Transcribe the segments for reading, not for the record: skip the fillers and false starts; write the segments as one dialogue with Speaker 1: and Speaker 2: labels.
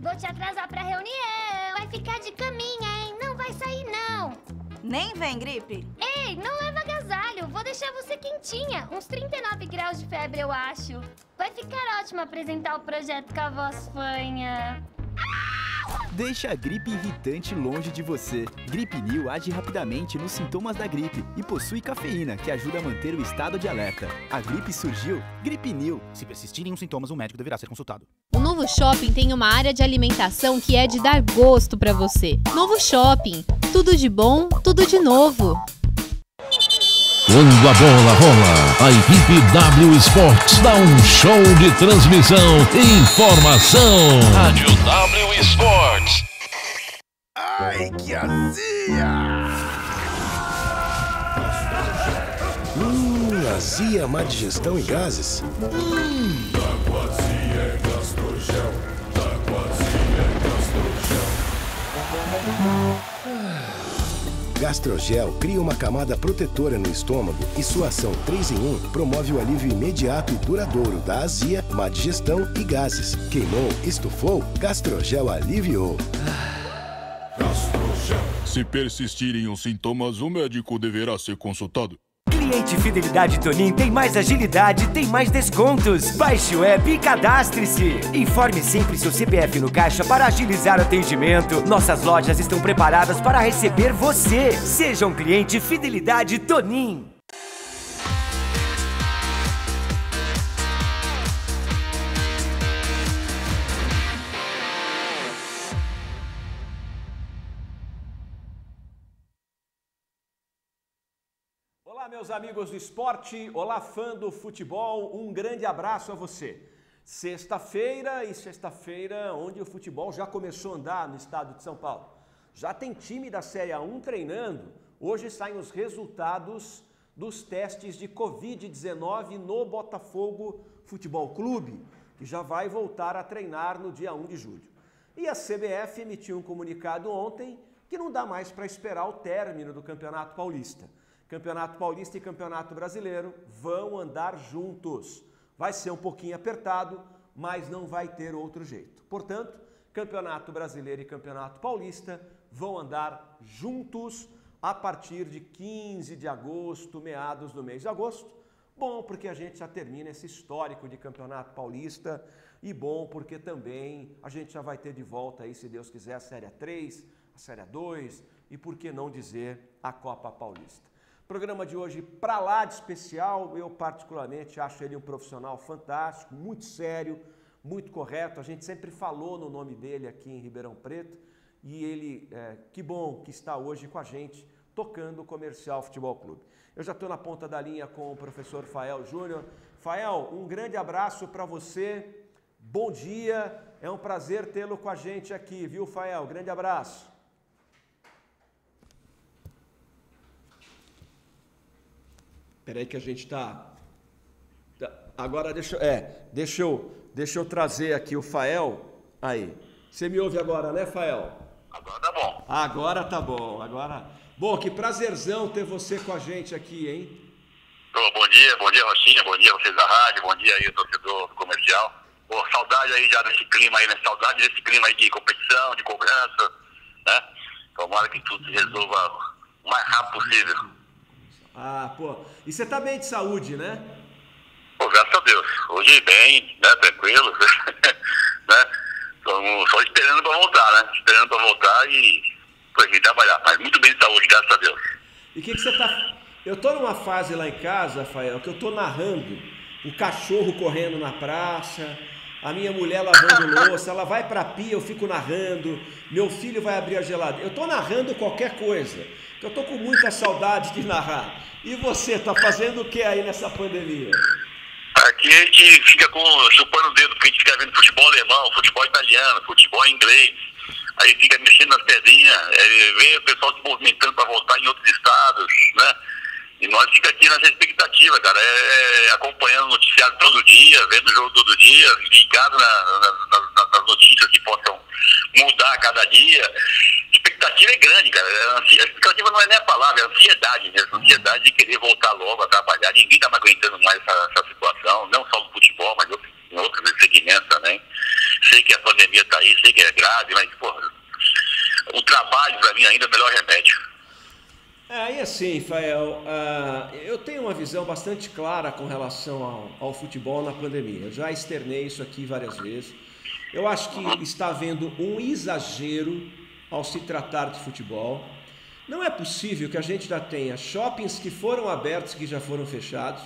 Speaker 1: Vou te atrasar pra reunião. Vai ficar de caminha, hein? Não vai sair, não.
Speaker 2: Nem vem, gripe.
Speaker 1: Ei, não leva agasalho. Vou deixar você quentinha. Uns 39 graus de febre, eu acho. Vai ficar ótimo apresentar o projeto com a voz fanha.
Speaker 3: Deixa a gripe irritante longe de você. Gripinil age rapidamente nos sintomas da gripe e possui cafeína, que ajuda a manter o estado de alerta. A gripe surgiu, Gripinil. Se persistirem os sintomas, um médico deverá ser consultado.
Speaker 4: O Novo Shopping tem uma área de alimentação que é de dar gosto pra você. Novo Shopping. Tudo de bom, tudo de novo.
Speaker 5: Quando a bola rola, a equipe W Sports dá um show de transmissão e informação. Rádio W Sports.
Speaker 6: Ai, que azia! Azia, má digestão e gases?
Speaker 7: Aquazia é Gastrogel. Aquazia é Gastrogel.
Speaker 6: Gastrogel cria uma camada protetora no estômago e sua ação 3 em 1 promove o alívio imediato e duradouro da azia, má digestão e gases. Queimou, estufou, Gastrogel aliviou.
Speaker 7: Gastrogel.
Speaker 8: Se persistirem os sintomas, o médico deverá ser consultado.
Speaker 9: Cliente Fidelidade Tonin tem mais agilidade, tem mais descontos. Baixe o app e cadastre-se. Informe sempre seu CPF no caixa para agilizar o atendimento. Nossas lojas estão preparadas para receber você. Seja um cliente Fidelidade Tonin.
Speaker 10: Olá, meus amigos do esporte, olá, fã do futebol, um grande abraço a você. Sexta-feira onde o futebol já começou a andar no estado de São Paulo. Já tem time da Série A1 treinando. Hoje saem os resultados dos testes de Covid-19 no Botafogo Futebol Clube, que já vai voltar a treinar no dia 1 de julho. E a CBF emitiu um comunicado ontem que não dá mais para esperar o término do Campeonato Paulista. Campeonato Paulista e Campeonato Brasileiro vão andar juntos. Vai ser um pouquinho apertado, mas não vai ter outro jeito. Portanto, Campeonato Brasileiro e Campeonato Paulista vão andar juntos a partir de 15 de agosto, meados do mês de agosto. Bom, porque a gente já termina esse histórico de Campeonato Paulista e bom porque também a gente já vai ter de volta aí, se Deus quiser, a Série 3, a Série 2 e por que não dizer a Copa Paulista. Programa de hoje pra lá de especial, eu particularmente acho ele um profissional fantástico, muito sério, muito correto. A gente sempre falou no nome dele aqui em Ribeirão Preto e ele, que bom que está hoje com a gente, tocando o Comercial Futebol Clube. Eu já estou na ponta da linha com o professor Fael Júnior. Fael, um grande abraço para você, bom dia, é um prazer tê-lo com a gente aqui, viu, Fael? Grande abraço. Espera aí que a gente está... Agora deixa eu trazer aqui o Fael. Aí, você me ouve agora, né, Fael?
Speaker 11: Agora tá bom.
Speaker 10: Agora tá bom, Bom, que prazerzão ter você com a gente aqui, hein?
Speaker 11: Bom dia, Rochinha, bom dia vocês da rádio, bom dia aí, torcedor comercial. Pô, saudade aí já desse clima aí, né? Saudade desse clima aí de competição, de cobrança, né? Tomara que tudo se resolva o mais rápido possível.
Speaker 10: Ah, pô, e você tá bem de saúde, né?
Speaker 11: Pô, graças a Deus. Hoje bem, né, tranquilo, né? Estamos só esperando pra voltar, né? Esperando pra voltar e ir trabalhar, mas muito bem de saúde, graças a Deus.
Speaker 10: E o que você tá... Eu tô numa fase lá em casa, Rafael, que eu tô narrando o cachorro correndo na praça, a minha mulher lavando louça, ela vai pra pia, eu fico narrando, meu filho vai abrir a geladeira. Eu tô narrando qualquer coisa, que eu tô com muita saudade de narrar. E você, tá fazendo o que aí nessa pandemia?
Speaker 11: Aqui a gente fica chupando o dedo, porque a gente fica vendo futebol alemão, futebol italiano, futebol inglês. Aí fica mexendo nas pedrinhas, vê o pessoal se movimentando para voltar em outros estados, né? E nós fica aqui nessa expectativa, cara, acompanhando o noticiário todo dia, vendo o jogo todo dia, ligado nas notícias que possam mudar a cada dia. A expectativa é grande, cara. A expectativa não é nem a palavra, é a ansiedade mesmo. A ansiedade de querer voltar logo a trabalhar. Ninguém está mais aguentando mais essa situação, não só no futebol, mas em outros segmentos também. Sei que a pandemia pandemia tá aí, sei que é grave, mas, porra, o trabalho pra mim ainda é o melhor remédio.
Speaker 10: E assim, Fael, eu tenho uma visão bastante clara com relação ao futebol na pandemia. Eu já externei isso aqui várias vezes. Eu acho que está havendo um exagero ao se tratar de futebol. Não é possível que a gente já tenha shoppings que foram abertos e que já foram fechados.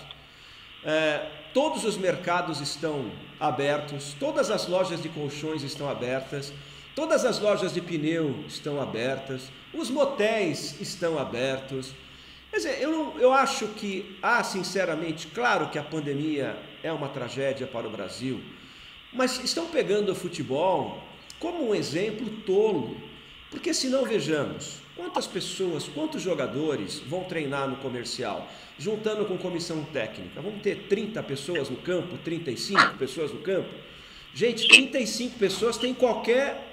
Speaker 10: Todos os mercados estão abertos, todas as lojas de colchões estão abertas, todas as lojas de pneu estão abertas, os motéis estão abertos. Quer dizer, eu acho que sinceramente, claro que a pandemia é uma tragédia para o Brasil, mas estão pegando o futebol como um exemplo tolo, porque se não, vejamos, quantas pessoas, quantos jogadores vão treinar no comercial, juntando com comissão técnica? Vamos ter 30 pessoas no campo, 35 pessoas no campo? Gente, 35 pessoas tem qualquer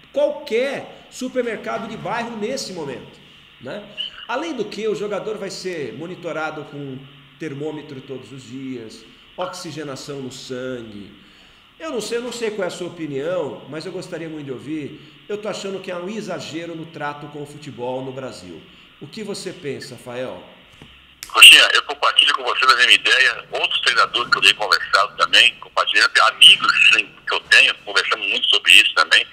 Speaker 10: supermercado de bairro nesse momento, né? Além do que, o jogador vai ser monitorado com termômetro todos os dias, oxigenação no sangue. Eu não sei qual é a sua opinião, mas eu gostaria muito de ouvir. Eu tô achando que há um exagero no trato com o futebol no Brasil. O que você pensa, Fael?
Speaker 11: Roxinha, eu compartilho com você a mesma ideia. Outros treinadores que eu tenho conversado também, compartilhando, amigos que eu tenho, conversamos muito sobre isso também.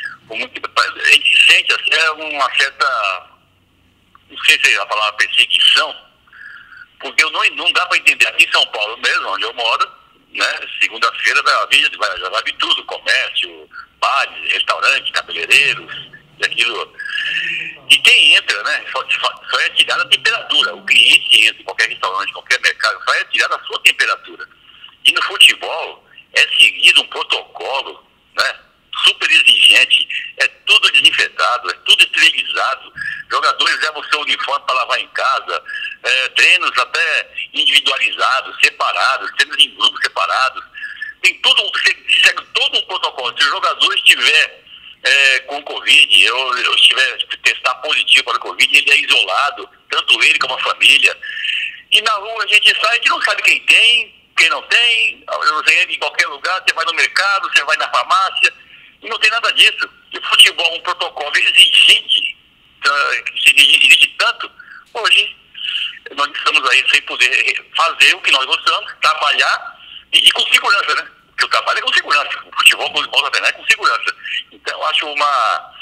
Speaker 11: A gente sente assim, uma certa, não sei se é a palavra perseguição, porque não dá para entender. Aqui em São Paulo mesmo, onde eu moro, né, segunda-feira já vai vir tudo, comércio, bares, restaurantes, cabeleireiros, e aquilo. E quem entra, né, só é tirada a temperatura. O cliente entra em qualquer restaurante, qualquer mercado, só é tirada a sua temperatura. E no futebol é seguido um protocolo, né, super exigente, é tudo desinfetado, é tudo esterilizado. Jogadores levam o seu uniforme para lavar em casa, treinos até individualizados, separados, treinos em grupos separados. Tem tudo, você segue todo um protocolo. Se o jogador estiver com Covid, eu estiver testar positivo para o Covid, ele é isolado, tanto ele como a família. E na rua a gente sai, a gente não sabe quem tem, quem não tem. Você entra em qualquer lugar, você vai no mercado, você vai na farmácia, e não tem nada disso. E o futebol é um protocolo exigente, se exige tanto. Hoje, nós estamos aí sem poder fazer o que nós gostamos, trabalhar e com segurança, né? Porque o trabalho é com segurança. O futebol, quando volta a treinar, é com segurança. Então, eu acho uma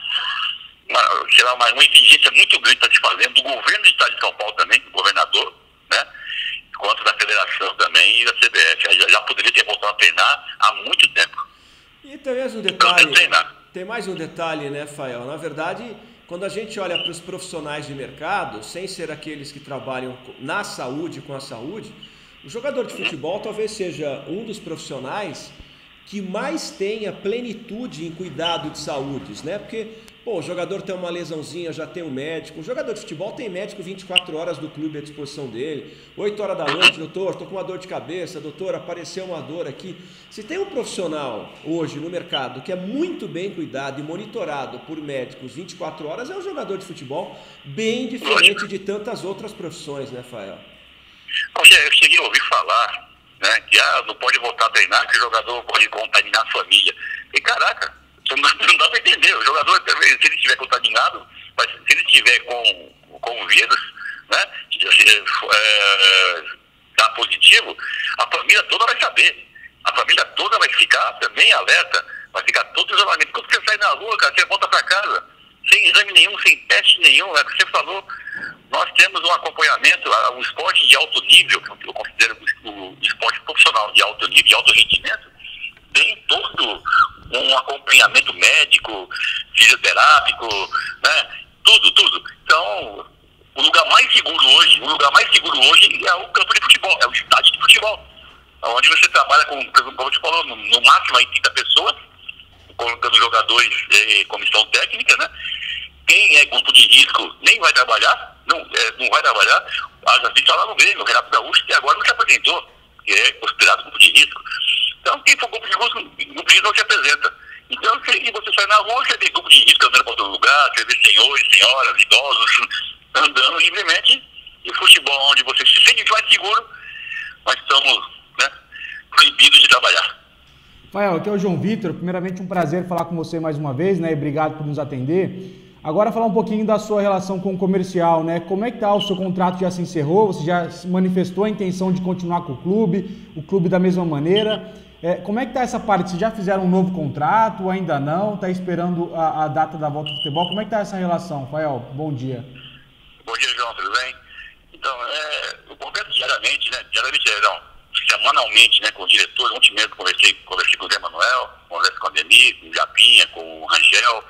Speaker 11: exigência muito grande que está se fazendo do governo do estado de São Paulo também, do governador, né? Quanto da federação também e da CBF. Já poderia ter voltado a treinar há muito tempo.
Speaker 10: E tem mais um detalhe. Tem mais um detalhe, né, Fael? Na verdade, quando a gente olha para os profissionais de mercado, sem ser aqueles que trabalham na saúde, com a saúde, o jogador de futebol talvez seja um dos profissionais que mais tenha plenitude em cuidado de saúde, né? Porque, o jogador tem uma lesãozinha, já tem um médico. O jogador de futebol tem médico 24 horas do clube à disposição dele. 8 horas da noite, doutor, estou com uma dor de cabeça, doutor, apareceu uma dor aqui. Se tem um profissional hoje no mercado que é muito bem cuidado e monitorado por médicos 24 horas, é um jogador de futebol bem diferente de tantas outras profissões, né, Fael?
Speaker 11: Eu cheguei a ouvir falar, né, que não pode voltar a treinar, que o jogador pode contaminar a família. E caraca, não dá para entender. O jogador, se ele estiver contaminado, se ele estiver com o vírus, né, tá positivo, a família toda vai saber. A família toda vai ficar também alerta, vai ficar todo isolamento. Quando você sai na rua, cara, você volta para casa, sem exame nenhum, sem teste nenhum, é o que você falou. Nós temos um acompanhamento, um esporte de alto nível, que eu considero o esporte profissional de alto nível, de alto rendimento, tem todo um acompanhamento médico, fisioterápico, né? Tudo. Então, o lugar mais seguro hoje é o campo de futebol, é o estádio de futebol, onde você trabalha com, como você falou, no máximo aí 30 pessoas, colocando jogadores e comissão técnica, né? Quem é grupo de risco nem vai trabalhar, não vai trabalhar. A gente está lá no Grêmio, o Renato Gaúcho, que agora não se apresentou, que é considerado grupo de risco. Então, quem for grupo de risco não se apresenta. Então, se você sai na rua, você vê grupo de risco andando para todo lugar, você vê senhores, senhoras, idosos andando livremente. E futebol, onde você se sente mais seguro, nós estamos, né, proibidos de trabalhar.
Speaker 12: Fael, aqui é o João Vitor. Primeiramente, um prazer falar com você mais uma vez, né? E obrigado por nos atender. Agora, falar um pouquinho da sua relação com o comercial, né? Como é que tá? O seu contrato já se encerrou? Você já manifestou a intenção de continuar com o clube da mesma maneira? Como é que tá essa parte? Vocês já fizeram um novo contrato? Ainda não? Tá esperando a data da volta do futebol? Como é que tá essa relação, Fael? Bom dia.
Speaker 11: Bom dia, João. Tudo bem? Então, eu converso diariamente, né? Semanalmente, né, com o diretor. Ontem mesmo conversei com o Zé Manuel, converso com a Deni, com o Japinha, com o Rangel,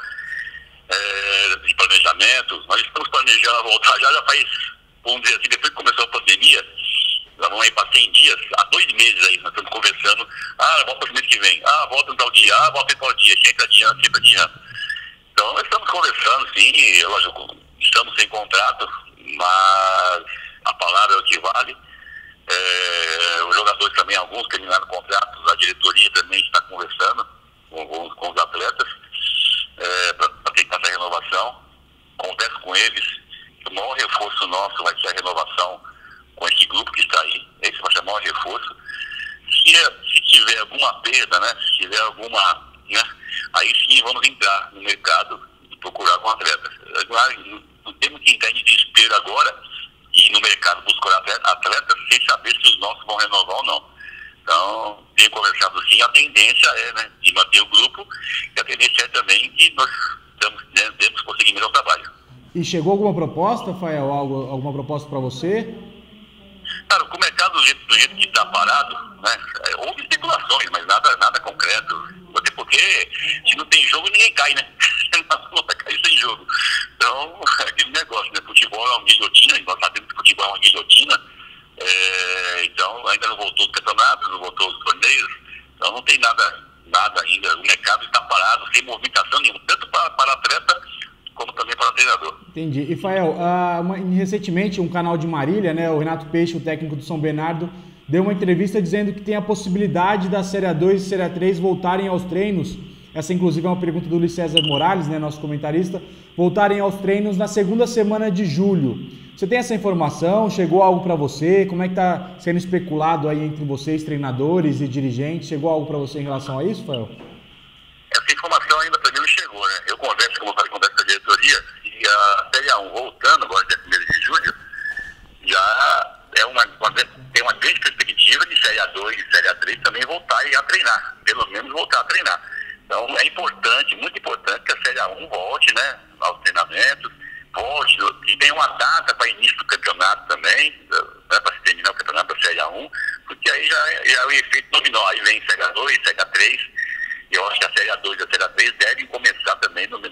Speaker 11: de planejamento. Nós estamos planejando a voltar já faz, vamos dizer assim, depois que começou a pandemia, nós vamos aí para 100 dias, há 2 meses aí, nós estamos conversando, volta no mês que vem, volta no tal dia, volta em tal dia, sempre adiando. Então, nós estamos conversando, sim, e, lógico, estamos sem contrato, mas a palavra é o que vale. Os jogadores também, alguns terminaram contratos, a diretoria também está conversando com os atletas para tentar essa renovação. Converso com eles, o maior reforço nosso vai ser a renovação com esse grupo que está aí. Esse vai ser o maior reforço. Se tiver alguma perda, né, se tiver alguma, né, aí sim vamos entrar no mercado e procurar com atletas. Não temos que entrar em desespero agora e no mercado buscar atletas sem saber se os nossos vão renovar ou não. Então, tenho conversado sim, a tendência é, né, de manter o grupo, e a tendência é também que nós demos prosseguimento ao trabalho.
Speaker 12: E chegou alguma proposta, Fael? Alguma proposta para você?
Speaker 11: Cara, o mercado do jeito que está parado, né, houve especulações, mas nada concreto. Até porque se não tem jogo, ninguém cai, né? Não vai cair sem jogo. Então, é aquele negócio, né? Futebol é uma guilhotina, nós sabemos que futebol é uma guilhotina. Então, ainda não voltou os campeonatos, não voltou os torneios. Então, não tem nada ainda. O mercado está parado, sem movimentação nenhuma, tanto para atleta como também para treinador.
Speaker 12: Entendi. E, Fael, recentemente um canal de Marília, né, o Renato Peixe, o técnico do São Bernardo, deu uma entrevista dizendo que tem a possibilidade da Série A2 e Série A3 voltarem aos treinos. Essa, inclusive, é uma pergunta do Luiz César Morales, né, nosso comentarista. Voltarem aos treinos na segunda semana de julho. Você tem essa informação? Chegou algo para você? Como é que está sendo especulado aí entre vocês, treinadores e dirigentes? Chegou algo para você em relação a isso, Fael?
Speaker 11: Essa informação ainda para mim não chegou, né? Eu converso com a diretoria e a Série A1 voltando agora, dia 1º de julho, já tem uma grande perspectiva de Série A2 e Série A3 também voltarem a treinar, pelo menos voltar a treinar. Então é importante, muito importante que a Série A1 volte, né, aos treinamentos, volte, e tem uma data para início do campeonato também, né, para se terminar o campeonato da Série A1, porque aí já é o efeito dominó, aí vem Série A2, Série A3, e eu acho que a Série A2 e a Série A3 devem começar também na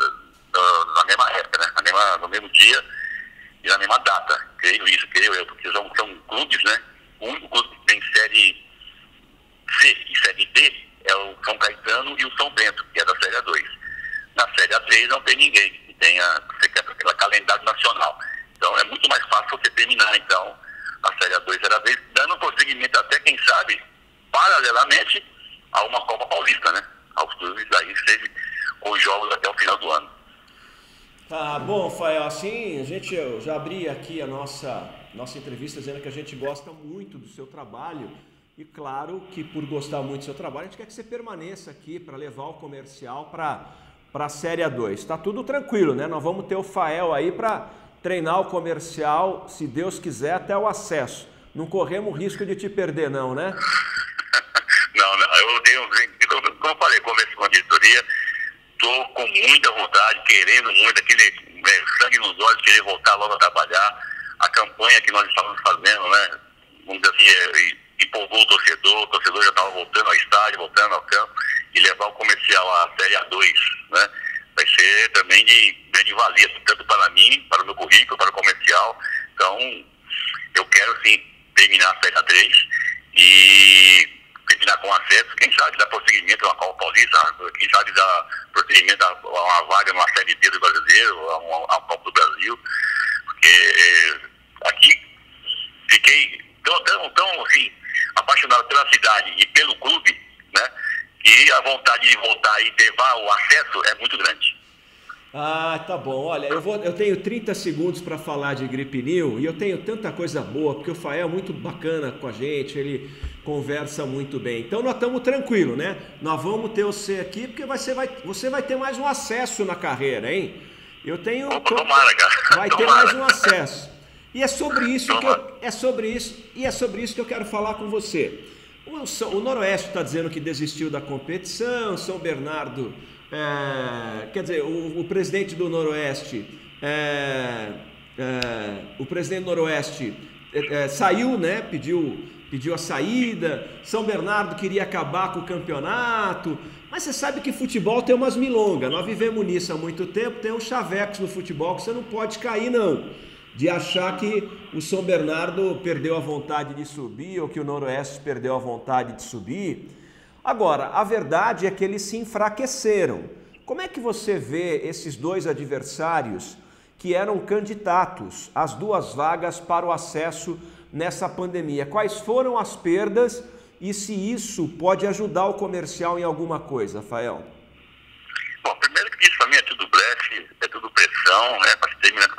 Speaker 11: mesma época, né, no mesmo dia e na mesma data, creio eu, porque são clubes, né, o único clube que tem Série C e Série D é o São Caetano e o São Bento, que é da Série A2. Na Série A3 não tem ninguém que tenha aquele calendário nacional. Então é muito mais fácil você terminar, então, a Série A2 e Série A3, dando prosseguimento até, quem sabe, paralelamente a uma Copa Paulista, né? Aos clubes aí, seja com os jogos até o final do ano.
Speaker 10: Tá bom, Fael, assim, eu já abri aqui a nossa entrevista dizendo que a gente gosta muito do seu trabalho. E claro que por gostar muito do seu trabalho, a gente quer que você permaneça aqui para levar o comercial para a Série A2. Está tudo tranquilo, né? Nós vamos ter o Fael aí para treinar o comercial, se Deus quiser, até o acesso. Não corremos risco de te perder, não, né?
Speaker 11: Não. Como eu falei, conversei com a diretoria, estou com muita vontade, querendo muito, aquele sangue nos olhos, querer voltar logo a trabalhar. A campanha que nós estávamos fazendo, né? Vamos dizer assim, empolgou o torcedor já estava voltando ao estádio, voltando ao campo, e levar o comercial à Série A2, né? Vai ser também de grande valia, tanto para mim, para o meu currículo, para o comercial. Então, eu quero sim terminar a Série A3 e terminar com acesso, quem sabe dar prosseguimento a uma Copa Paulista, quem sabe dar prosseguimento a uma vaga numa Série D do Brasileiro, a uma Copa do Brasil, porque aqui fiquei tão assim, apaixonado pela cidade e pelo clube, né, e a vontade de voltar e levar o acesso é muito grande.
Speaker 10: Ah, tá bom. Olha, eu tenho 30 segundos para falar de Gripe New e eu tenho tanta coisa boa, porque o Fael é muito bacana com a gente, ele conversa muito bem. Então nós estamos tranquilos, né? Nós vamos ter você aqui porque você vai ter mais um acesso na carreira, hein? Eu tenho...
Speaker 11: Tomara, cara.
Speaker 10: Vai ter mais um acesso. E é sobre isso que eu quero falar com você. O Noroeste está dizendo que desistiu da competição, São Bernardo, quer dizer, o presidente do Noroeste, saiu, né? Pediu a saída. São Bernardo queria acabar com o campeonato. Mas você sabe que futebol tem umas milongas. Nós vivemos nisso há muito tempo. Tem uns chavecos no futebol que você não pode cair, não. De achar que o São Bernardo perdeu a vontade de subir ou que o Noroeste perdeu a vontade de subir. Agora, a verdade é que eles se enfraqueceram. Como é que você vê esses dois adversários que eram candidatos às 2 vagas para o acesso nessa pandemia? Quais foram as perdas e se isso pode ajudar o Comercial em alguma coisa, Rafael?
Speaker 11: Bom, primeiro que isso para mim é tudo blefe, é tudo pressão, né? Para terminar,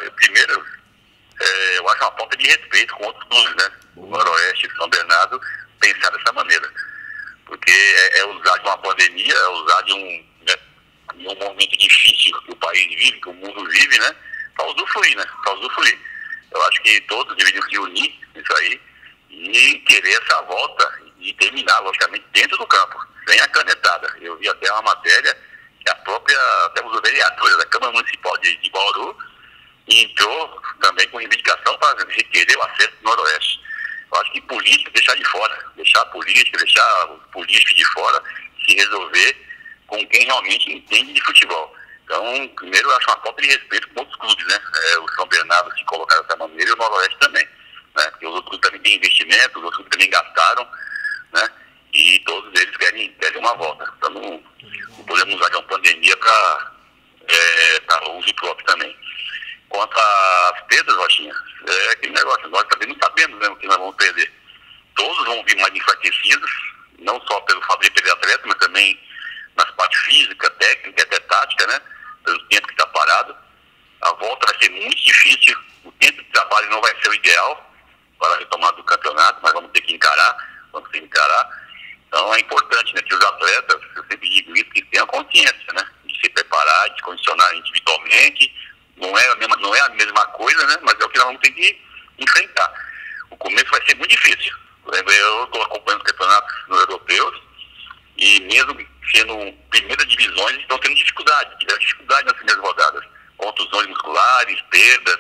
Speaker 11: eu acho uma falta de respeito com outros clubes, né? O Noroeste e São Bernardo pensar dessa maneira. Porque é usar de uma pandemia, é usar de um momento difícil que o país vive, que o mundo vive, né? Para usufruir, né? Para usufruir. Eu acho que todos deveriam se unir nisso aí e querer essa volta e terminar, logicamente, dentro do campo, sem a canetada. Eu vi até uma matéria que até os vereadores da Câmara Municipal de Bauru entrou também com reivindicação para requerer o acesso do Noroeste. Eu acho que política, deixar de fora, deixar a política, deixar o político de fora, se resolver com quem realmente entende de futebol. Então, primeiro, eu acho uma falta de respeito com outros clubes, né? O São Bernardo se colocar dessa maneira e o Noroeste também, né? Porque os outros clubes também têm investimento, os outros clubes também gastaram, né? E todos eles querem uma volta. Então, não podemos usar de uma pandemia para uso próprio também. Quanto às perdas, Rochinha, é aquele negócio, nós também não sabemos, né, o que nós vamos perder. Todos vão vir mais enfraquecidos, não só pelo fato de perder atleta, mas também nas partes física, técnica, até tática, né? Pelo tempo que está parado. A volta vai ser muito difícil, o tempo de trabalho não vai ser o ideal para a retomada do campeonato, mas vamos ter que encarar. Então é importante, né, que os atletas, eu sempre digo isso, que tenham consciência, né? De se preparar, de condicionar individualmente. Não é a mesma coisa, né? Mas é o que nós vamos ter que enfrentar. O começo vai ser muito difícil. Eu estou acompanhando os campeonatos europeus e mesmo sendo primeiras divisões, estão tendo tiveram dificuldade nas primeiras rodadas. Contusões musculares, perdas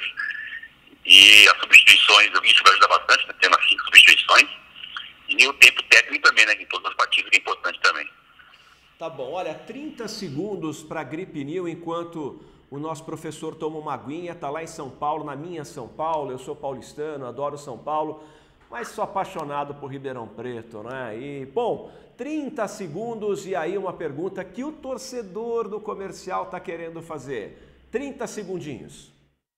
Speaker 11: e as substituições, isso vai ajudar bastante, né? Tendo as 5 substituições. E o tempo técnico também, né? Em todas as partidas, que é importante também.
Speaker 10: Tá bom, olha, 30 segundos para Gripe New, enquanto o nosso professor toma uma aguinha, tá lá em São Paulo, na minha São Paulo. Eu sou paulistano, adoro São Paulo, mas sou apaixonado por Ribeirão Preto, né? E, bom, 30 segundos e aí uma pergunta que o torcedor do Comercial tá querendo fazer. 30 segundinhos.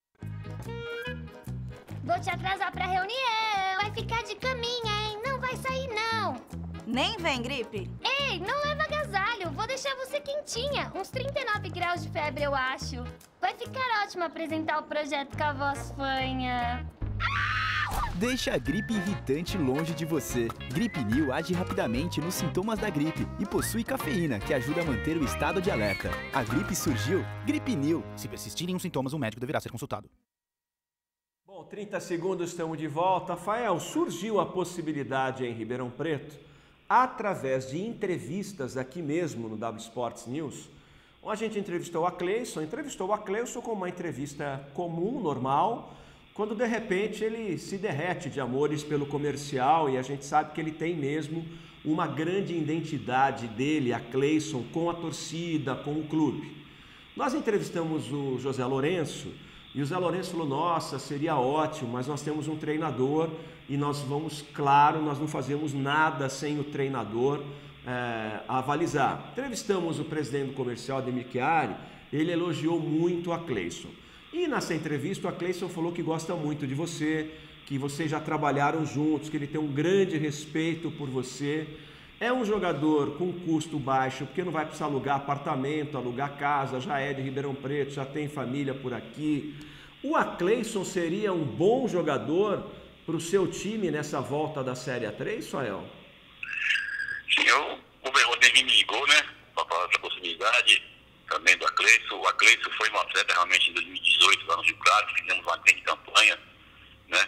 Speaker 1: Vou te atrasar pra reunião, vai ficar de caminha, hein? Não vai sair, não.
Speaker 2: Nem vem, Gripe.
Speaker 1: Ei, não leva agasalho, vou deixar você quentinha. Uns 39 graus de febre, eu acho. Vai ficar ótimo apresentar o projeto com a voz fanha.
Speaker 3: Deixa a gripe irritante longe de você. Gripe New age rapidamente nos sintomas da gripe e possui cafeína, que ajuda a manter o estado de alerta. A gripe surgiu, Gripe New. Se persistirem os sintomas, um médico deverá ser consultado.
Speaker 10: Bom, 30 segundos, estamos de volta. Rafael, surgiu a possibilidade em Ribeirão Preto, através de entrevistas aqui mesmo no W Sports News, a gente entrevistou a Cleison com uma entrevista comum, normal, quando de repente ele se derrete de amores pelo Comercial e a gente sabe que ele tem mesmo uma grande identidade dele, a Cleison, com a torcida, com o clube. Nós entrevistamos o José Lourenço e o Zé Lourenço falou, nossa, seria ótimo, mas nós temos um treinador e nós não fazemos nada sem o treinador avalizar. Entrevistamos o presidente do Comercial, Ademir Chiari, ele elogiou muito a Cleison. E nessa entrevista a Cleison falou que gosta muito de você, que vocês já trabalharam juntos, que ele tem um grande respeito por você. É um jogador com custo baixo, porque não vai precisar alugar apartamento, alugar casa, já é de Ribeirão Preto, já tem família por aqui. O Cleison seria um bom jogador para o seu time nessa volta da Série A3, Fael?
Speaker 11: Sim, o Rodrigo me ligou, né, para falar dessa possibilidade também do Acleito. O Acleito foi um atleta realmente em 2018, lá no Rio Claro, fizemos uma grande campanha, né,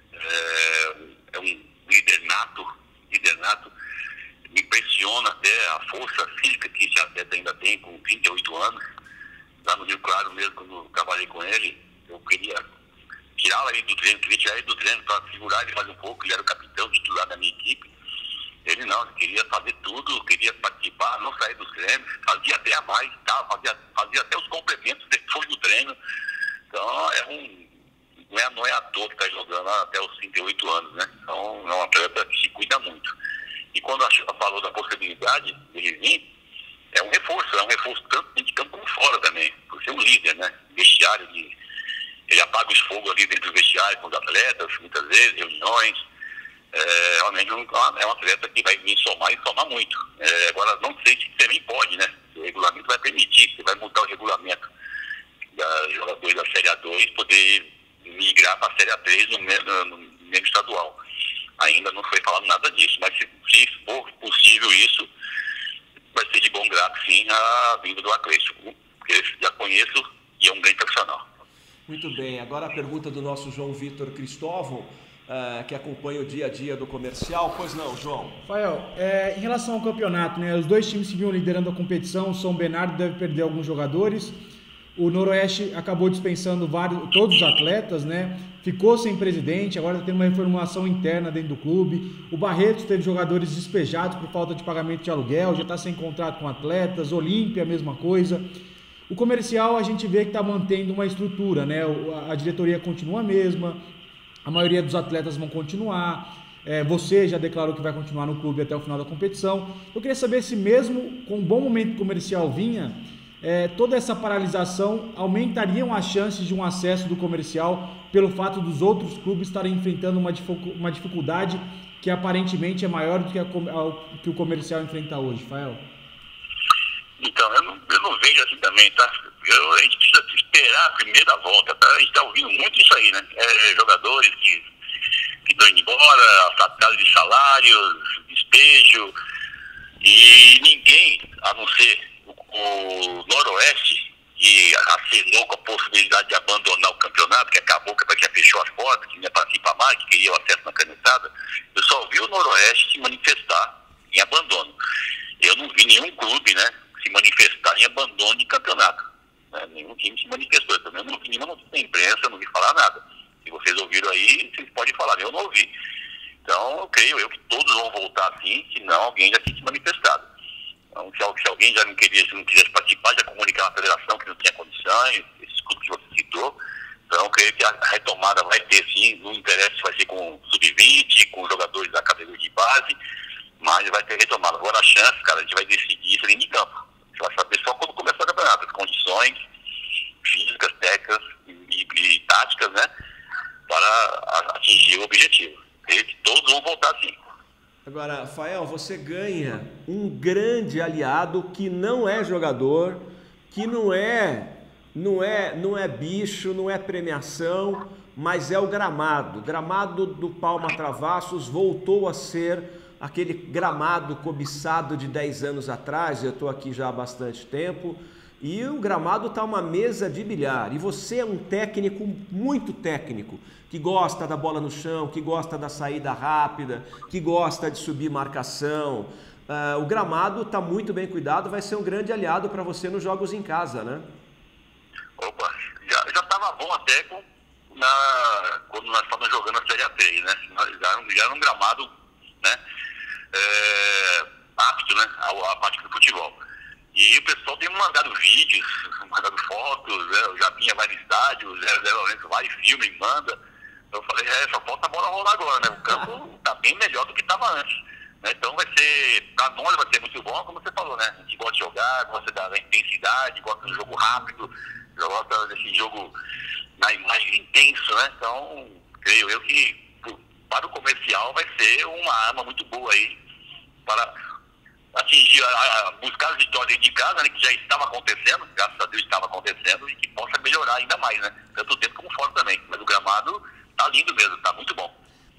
Speaker 11: é um líder nato, me impressiona até a força física que esse atleta ainda tem, com 38 anos, lá no Rio Claro mesmo, quando eu trabalhei com ele, eu queria tirar ele do treino para segurar ele mais um pouco. Ele era o capitão titular da minha equipe. Ele não, ele queria fazer tudo, queria participar, não sair dos treinos, fazia até a mais, tá? fazia até os complementos depois do treino. Então não é à toa que está jogando até os 38 anos, né? Então é um atleta que se cuida muito. E quando a Chupa falou da possibilidade dele vir, é um reforço tanto dentro de campo como fora também, por ser um líder, né? Vestiário ele apaga os fogos ali dentro do vestiário com os atletas, muitas vezes, reuniões. Realmente é um atleta que vai vir somar e somar muito. Agora, não sei se também pode, né? O regulamento vai permitir, você vai mudar o regulamento dos jogadores da Série A2 poder migrar para a Série A3 no mesmo estadual. Ainda não foi falado nada disso, mas se for possível isso, vai ser de bom grado, sim, a vinda do Acleito, porque eu já conheço e é um grande profissional.
Speaker 10: Muito bem, agora a pergunta do nosso João Vitor Cristóvão, que acompanha o dia a dia do comercial. Pois não, João?
Speaker 12: Fael, em relação ao campeonato, né, os dois times que vinham liderando a competição, o São Bernardo deve perder alguns jogadores, o Noroeste acabou dispensando todos os atletas, né? Ficou sem presidente, agora está tendo uma reformulação interna dentro do clube. O Barretos teve jogadores despejados por falta de pagamento de aluguel, já está sem contrato com atletas. Olímpia, a mesma coisa. O comercial, a gente vê que está mantendo uma estrutura, né? A diretoria continua a mesma, a maioria dos atletas vão continuar. Você já declarou que vai continuar no clube até o final da competição. Eu queria saber se mesmo com um bom momento comercial vinha, toda essa paralisação aumentariam as chances de um acesso do comercial pelo fato dos outros clubes estarem enfrentando uma dificuldade que aparentemente é maior do que o comercial enfrenta hoje, Fael?
Speaker 11: Então, eu não vejo assim também, tá? A gente precisa esperar a primeira volta, tá? A gente está ouvindo muito isso aí, né? Jogadores que estão indo embora, atraso de salários, despejo, e ninguém, a não ser o Noroeste, que assinou com a possibilidade de abandonar o campeonato, que acabou, que já fechou as portas, que não ia participar mais, que queria o acesso na canetada. Eu só vi o Noroeste se manifestar em abandono. Eu não vi nenhum clube, né, se manifestar em abandono de campeonato. Né? Nenhum time se manifestou. Eu também não vi nenhuma notícia da imprensa, não vi falar nada. Se vocês ouviram aí, vocês podem falar, eu não ouvi. Então, eu creio que todos vão voltar assim, se não alguém já tinha se manifestado. Então, se alguém já não quisesse participar, já comunicar à federação que não tinha condições, esses clubes que você citou. Então, eu creio que a retomada vai ter sim, não interessa se vai ser com sub-20, com jogadores da categoria de base, mas vai ter retomada. Agora a chance, cara, a gente vai decidir isso dentro de campo. Você vai saber só quando começar o campeonato, as condições físicas, técnicas e táticas, né, para atingir o objetivo. Creio que todos vão voltar sim.
Speaker 10: Agora, Fael, você ganha um grande aliado que não é jogador, que não é bicho, não é premiação, mas é o gramado. O gramado do Palma Travassos voltou a ser aquele gramado cobiçado de 10 anos atrás. Eu estou aqui já há bastante tempo. E o gramado está uma mesa de bilhar. E você é um técnico, muito técnico, que gosta da bola no chão, que gosta da saída rápida, que gosta de subir marcação. O gramado está muito bem cuidado, vai ser um grande aliado para você nos jogos em casa, né?
Speaker 11: Opa, já estava bom até quando nós estávamos jogando a Série A3, né? Já era um gramado, né, apto, né, à prática do futebol. E o pessoal tem mandado vídeos, mandado fotos, né? Eu já vinha vai no estádio, o 0-0 vai, filma e manda. Eu falei, só falta a bola rolar agora, né? O campo está bem melhor do que estava antes. Né? Então vai ser, para nós vai ser muito bom, como você falou, né? A gente gosta de jogar, gosta da intensidade, gosta do jogo rápido, gosta desse jogo mais intenso, né? Então, creio eu que para o comercial vai ser uma arma muito boa aí para atingir, buscar as vitórias de casa, né, que já estava acontecendo, graças a Deus estava acontecendo, e que possa melhorar ainda mais, né? Tanto dentro como fora também. Mas o gramado tá lindo mesmo, tá muito bom.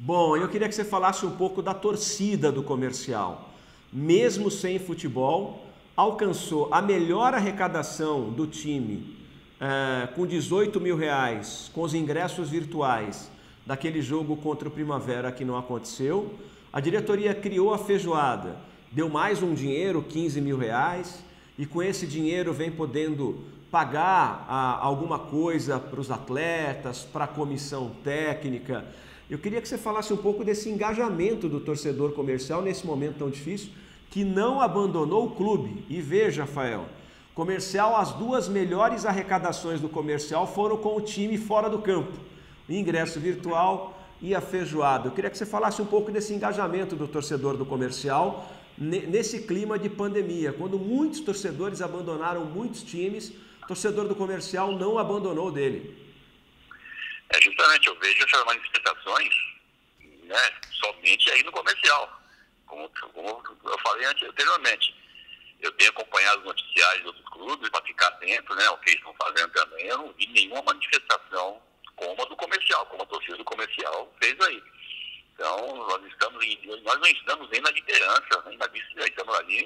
Speaker 10: Bom, eu queria que você falasse um pouco da torcida do Comercial. Mesmo sem futebol, alcançou a melhor arrecadação do time com 18 mil reais, com os ingressos virtuais daquele jogo contra o Primavera que não aconteceu. A diretoria criou a feijoada, deu mais um dinheiro, 15 mil reais, e com esse dinheiro vem podendo pagar alguma coisa para os atletas, para a comissão técnica. Eu queria que você falasse um pouco desse engajamento do torcedor Comercial nesse momento tão difícil, que não abandonou o clube. E veja, Rafael, Comercial, as duas melhores arrecadações do Comercial foram com o time fora do campo. O ingresso virtual e a feijoada. Eu queria que você falasse um pouco desse engajamento do torcedor do Comercial nesse clima de pandemia, quando muitos torcedores abandonaram muitos times, o torcedor do Comercial não abandonou dele.
Speaker 11: Justamente, eu vejo essas manifestações, né, somente aí no Comercial. Como eu falei anteriormente, eu tenho acompanhado os noticiários de outros clubes para ficar atento, né, o que eles estão fazendo também. Eu não vi nenhuma manifestação como a do Comercial, como a torcida do Comercial fez aí. Então, nós não estamos nem na liderança, nem na vice, estamos ali,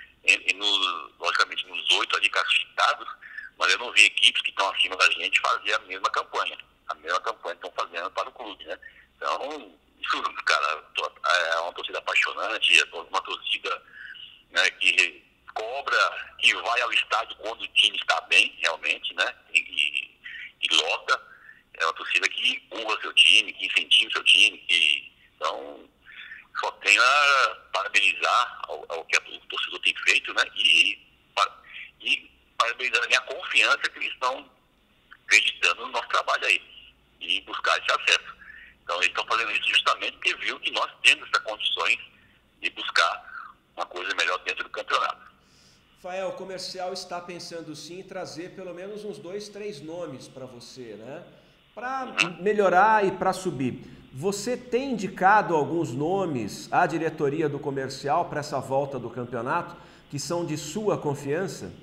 Speaker 11: logicamente, nos 8 ali classificados, mas eu não vi equipes que estão acima da gente fazer a mesma campanha estão fazendo para o clube, né? Então, isso, cara, é uma torcida apaixonante, é uma torcida, né, que cobra, que vai ao estádio quando o time está bem, realmente, né? E lota. É uma torcida que empurra seu time, que incentiva o seu time, então, só tenho a parabenizar ao que o torcedor tem feito, né? E parabenizar a minha confiança que eles estão acreditando no nosso trabalho aí e buscar esse acesso. Então, eles estão fazendo isso justamente porque viu que nós temos essas condições de buscar uma coisa melhor dentro do campeonato.
Speaker 10: Rafael, o Comercial está pensando sim em trazer pelo menos uns 2, 3 nomes para você, né? Para melhorar e para subir. Você tem indicado alguns nomes à diretoria do Comercial para essa volta do campeonato que são de sua confiança?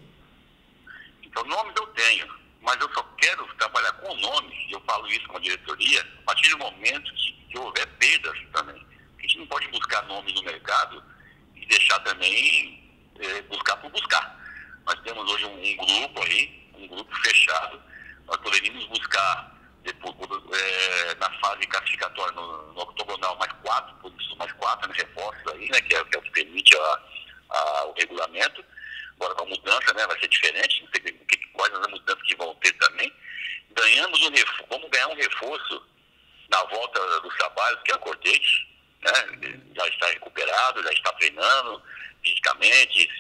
Speaker 11: Então, nomes eu tenho, mas eu só quero trabalhar com nomes, e eu falo isso com a diretoria, a partir do momento que houver perdas também. A gente não pode buscar nomes no mercado e deixar também buscar por buscar. Nós temos hoje um grupo aí, um grupo fechado, nós poderíamos buscar depois, na fase classificatória no octogonal mais 4 reforços aí, né, que é o que permite o regulamento. Agora com a mudança, né, vai ser diferente, não sei quais as mudanças que vão ter também. Vamos ganhar um reforço na volta dos trabalhos, que é o Cortez, né, já está recuperado, já está treinando fisicamente,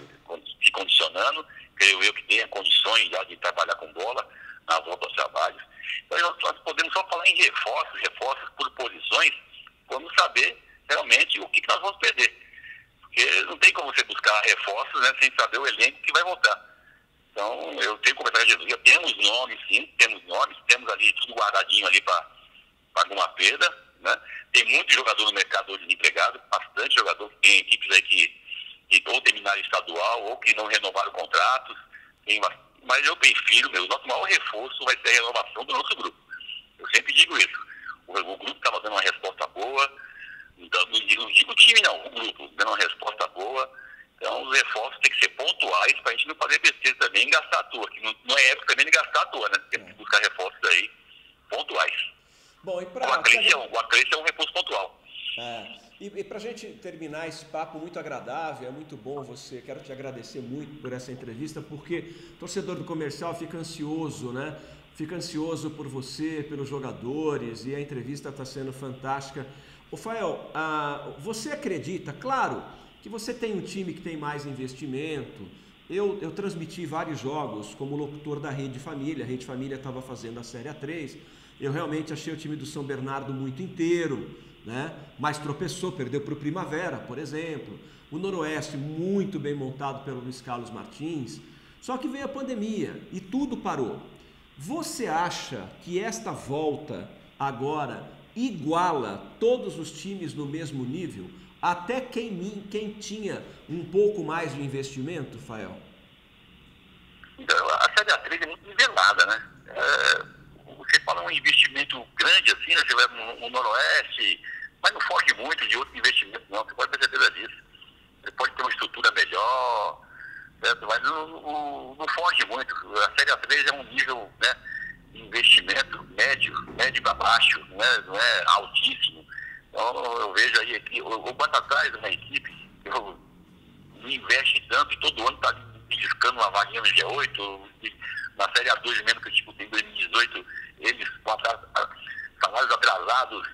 Speaker 11: se condicionando, creio eu que tenha condições já de trabalhar com bola na volta aos trabalhos. Então nós podemos só falar em reforços por posições, vamos saber realmente o que nós vamos perder. Porque não tem como você buscar reforços, né, sem saber o elenco que vai voltar. Então, eu tenho que conversar com a diretoria. Temos nomes, sim, temos ali tudo guardadinho ali para alguma perda, né? Tem muito jogador no mercado hoje desempregado, bastante jogador, tem equipes aí que ou terminaram estadual ou que não renovaram contratos. Mas eu prefiro, o nosso maior reforço vai ser a renovação do nosso grupo. Eu sempre digo isso. O grupo estava dando uma resposta boa, então, não digo o time não, o grupo dando uma resposta boa. Então os reforços têm que ser pontuais para a gente não fazer besteira também e gastar à toa, que não é época também de gastar à toa, né? Temos que buscar reforços aí pontuais.
Speaker 10: Bom, e
Speaker 11: o Acresce é um reforço pontual.
Speaker 10: E para a gente terminar esse papo muito agradável, é muito bom você, quero te agradecer muito por essa entrevista, porque o torcedor do Comercial fica ansioso, né? Fica ansioso por você, pelos jogadores, e a entrevista está sendo fantástica. Rafael, você acredita, claro, que você tem um time que tem mais investimento. Eu transmiti vários jogos como locutor da Rede Família. A Rede Família estava fazendo a Série A3. Eu realmente achei o time do São Bernardo muito inteiro, né? Mas tropeçou, perdeu para o Primavera, por exemplo. O Noroeste muito bem montado pelo Luiz Carlos Martins. Só que veio a pandemia e tudo parou. Você acha que esta volta agora iguala todos os times no mesmo nível? Até quem tinha um pouco mais de investimento, Rafael?
Speaker 11: Então, a Série A3 é muito nivelada, né? você fala um investimento grande assim, né? Você vai no Noroeste, mas não foge muito de outros investimentos, não. Você pode ter certeza disso. Você pode ter uma estrutura melhor, certo? Mas não foge muito. A Série A3 é um nível, né, de investimento médio para baixo, não é altíssimo. Então eu vejo aí que o Batatais é uma equipe que não investe tanto e todo ano está buscando uma vaguinha no G8. Na Série A2 mesmo que eu disputei em 2018, eles com salários atrasados,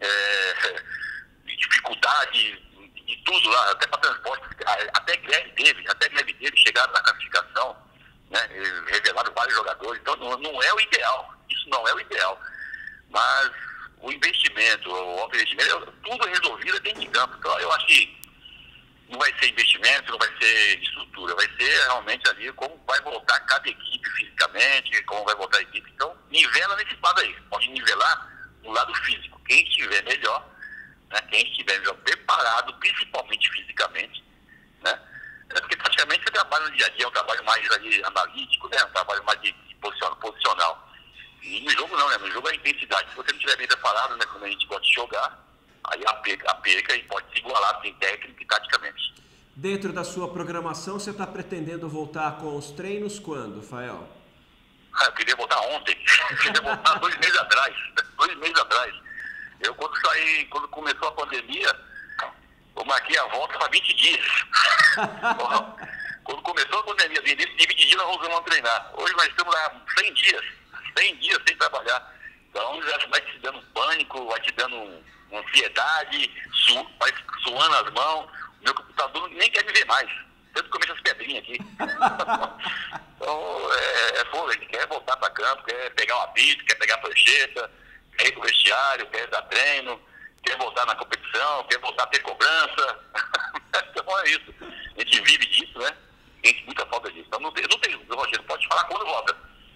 Speaker 11: dificuldade de tudo lá, até para transporte, até greve teve, chegaram na classificação, né, revelaram vários jogadores, então não é o ideal, isso não é o ideal, mas o investimento, tudo resolvido dentro de campo. Então eu acho que não vai ser investimento, não vai ser estrutura, vai ser realmente ali como vai voltar cada equipe fisicamente, como vai voltar a equipe. Então, nivela nesse lado aí. Pode nivelar no lado físico. Quem estiver melhor, né, quem estiver melhor preparado, principalmente fisicamente, né? Porque praticamente você trabalha no dia a dia, é um trabalho mais ali, analítico, né? Um trabalho mais de posicional. E no jogo não, né? No jogo é a intensidade. Se você não estiver bem preparado, né, como a gente pode jogar, aí a perca e pode se igualar em técnica e taticamente.
Speaker 10: Dentro da sua programação, você está pretendendo voltar com os treinos quando, Fael?
Speaker 11: Eu queria voltar ontem. Eu queria voltar 2 meses atrás. 2 meses atrás. Eu, quando começou a pandemia, eu marquei a volta para 20 dias. Quando começou a pandemia, de 20 dias nós vamos treinar. Hoje nós estamos lá 100 dias sem trabalhar. Então já vai te dando pânico, vai te dando ansiedade, vai suando as mãos, o meu computador nem quer me ver mais, tanto que começa as pedrinhas aqui. Então, a gente quer voltar para campo, quer pegar o apito, quer pegar a prancheta, quer ir pro vestiário, quer dar treino, quer voltar na competição, quer voltar a ter cobrança. Então é isso. A gente vive disso, né? Tem muita falta disso. Então não tem, Rogério, pode falar quando volta.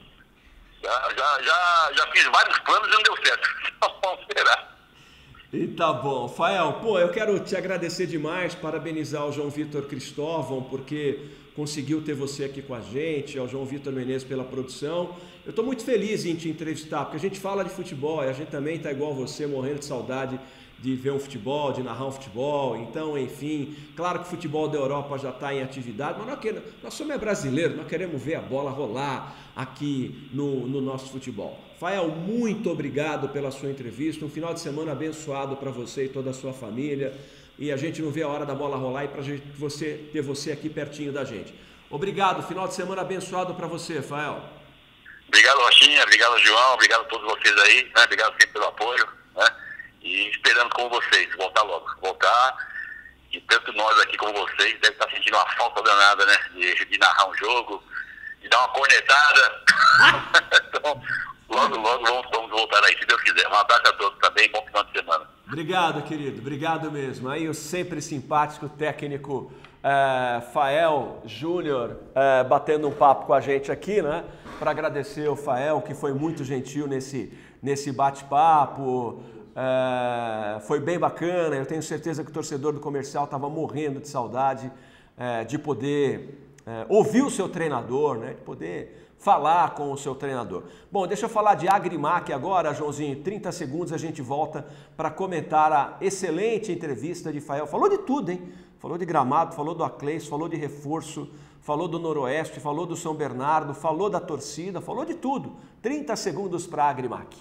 Speaker 11: Já fiz vários planos e não deu certo. Então vamos esperar.
Speaker 10: E tá bom. Fael, pô, eu quero te agradecer demais, parabenizar o João Vitor Cristóvão, porque conseguiu ter você aqui com a gente, ao João Vitor Menezes pela produção. Eu tô muito feliz em te entrevistar, porque a gente fala de futebol e a gente também tá igual você, morrendo de saudade de ver um futebol, de narrar um futebol. Então, enfim, claro que o futebol da Europa já está em atividade, mas nós somos brasileiros, nós queremos ver a bola rolar aqui no nosso futebol. Fael, muito obrigado pela sua entrevista, um final de semana abençoado para você e toda a sua família, e a gente não vê a hora da bola rolar e para ter você aqui pertinho da gente. Obrigado, final de semana abençoado para você, Fael.
Speaker 11: Obrigado, Rochinha, obrigado, João, obrigado a todos vocês aí, né? Obrigado sempre pelo apoio, né? E esperando com vocês, voltar logo. Voltar, e tanto nós aqui como vocês, deve estar sentindo uma falta danada, né? De narrar um jogo, de dar uma cornetada. Então, logo vamos voltar aí, se Deus quiser. Um abraço a todos também, bom final de semana.
Speaker 10: Obrigado, querido, obrigado mesmo. Aí o sempre simpático técnico Fael Júnior batendo um papo com a gente aqui, né? Para agradecer o Fael, que foi muito gentil nesse bate-papo. Foi bem bacana, eu tenho certeza que o torcedor do Comercial estava morrendo de saudade de poder ouvir o seu treinador, né? De poder falar com o seu treinador. Bom, deixa eu falar de Agrimac agora, Joãozinho, 30 segundos a gente volta para comentar a excelente entrevista de Fael. Falou de tudo, hein? Falou de Gramado, falou do Acleis, falou de reforço, falou do Noroeste, falou do São Bernardo, falou da torcida, falou de tudo. 30 segundos para Agrimac.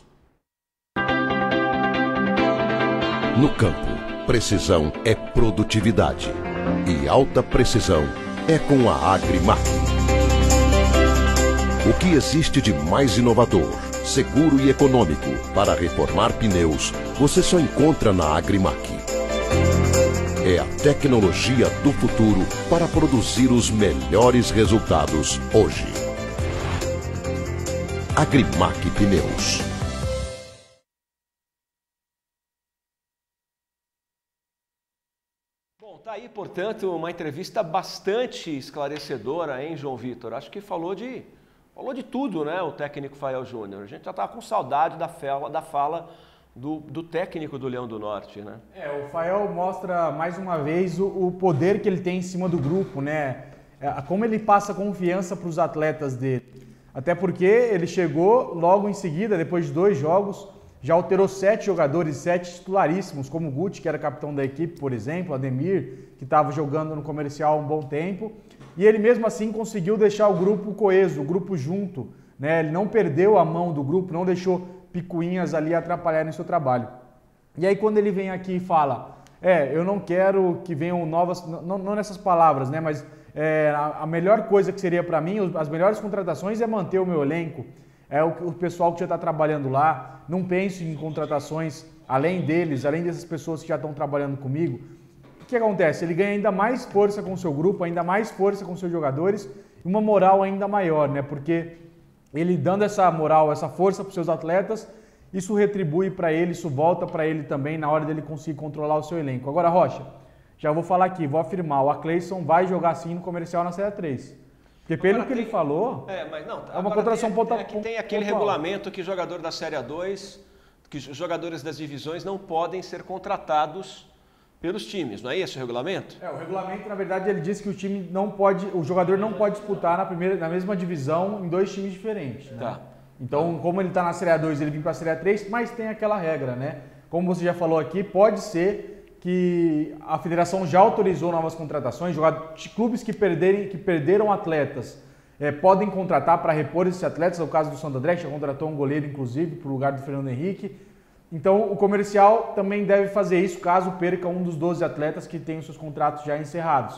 Speaker 6: No campo, precisão é produtividade e alta precisão é com a Agrimac. O que existe de mais inovador, seguro e econômico para reformar pneus, você só encontra na Agrimac. É a tecnologia do futuro para produzir os melhores resultados hoje. Agrimac Pneus.
Speaker 10: Bom, tá aí, portanto, uma entrevista bastante esclarecedora, hein, João Vitor? Acho que falou de tudo, né, o técnico Fael Júnior. A gente já tá com saudade da fala do técnico do Leão do Norte, né?
Speaker 12: O Fael mostra mais uma vez o poder que ele tem em cima do grupo, né? Como ele passa confiança para os atletas dele. Até porque ele chegou logo em seguida, depois de 2 jogos, já alterou 7 jogadores, 7 titularíssimos, como o Guti, que era capitão da equipe, por exemplo, Ademir, que estava jogando no Comercial há um bom tempo. E ele mesmo assim conseguiu deixar o grupo coeso, o grupo junto, né? Ele não perdeu a mão do grupo, não deixou picuinhas ali atrapalharem o seu trabalho. E aí quando ele vem aqui e fala, eu não quero que venham novas, não nessas palavras, né? Mas a melhor coisa que seria para mim, as melhores contratações é manter o meu elenco, o pessoal que já está trabalhando lá, não penso em contratações além deles, além dessas pessoas que já estão trabalhando comigo. O que acontece? Ele ganha ainda mais força com o seu grupo, ainda mais força com os seus jogadores e uma moral ainda maior, né? Porque ele dando essa moral, essa força para os seus atletas, isso retribui para ele, isso volta para ele também na hora dele conseguir controlar o seu elenco. Agora, Rocha, já vou falar aqui, vou afirmar, o Acleison vai jogar sim no Comercial na Série 3. Porque pelo agora que ele falou,
Speaker 10: mas não,
Speaker 12: é uma contratação pontual.
Speaker 10: Tem aquele regulamento que jogador da Série A2, que os jogadores das divisões não podem ser contratados pelos times, não é esse o regulamento?
Speaker 12: O regulamento, na verdade, ele diz que o time não pode, o jogador não pode disputar na mesma divisão em 2 times diferentes. Né?
Speaker 10: Tá.
Speaker 12: Então, como ele está na Série A2, ele vem para a Série A3, mas tem aquela regra, né? Como você já falou aqui, pode ser que a federação já autorizou novas contratações, clubes que perderam atletas podem contratar para repor esses atletas, é o caso do Santo André, que já contratou um goleiro, inclusive, para o lugar do Fernando Henrique. Então, o Comercial também deve fazer isso caso perca um dos 12 atletas que tem os seus contratos já encerrados.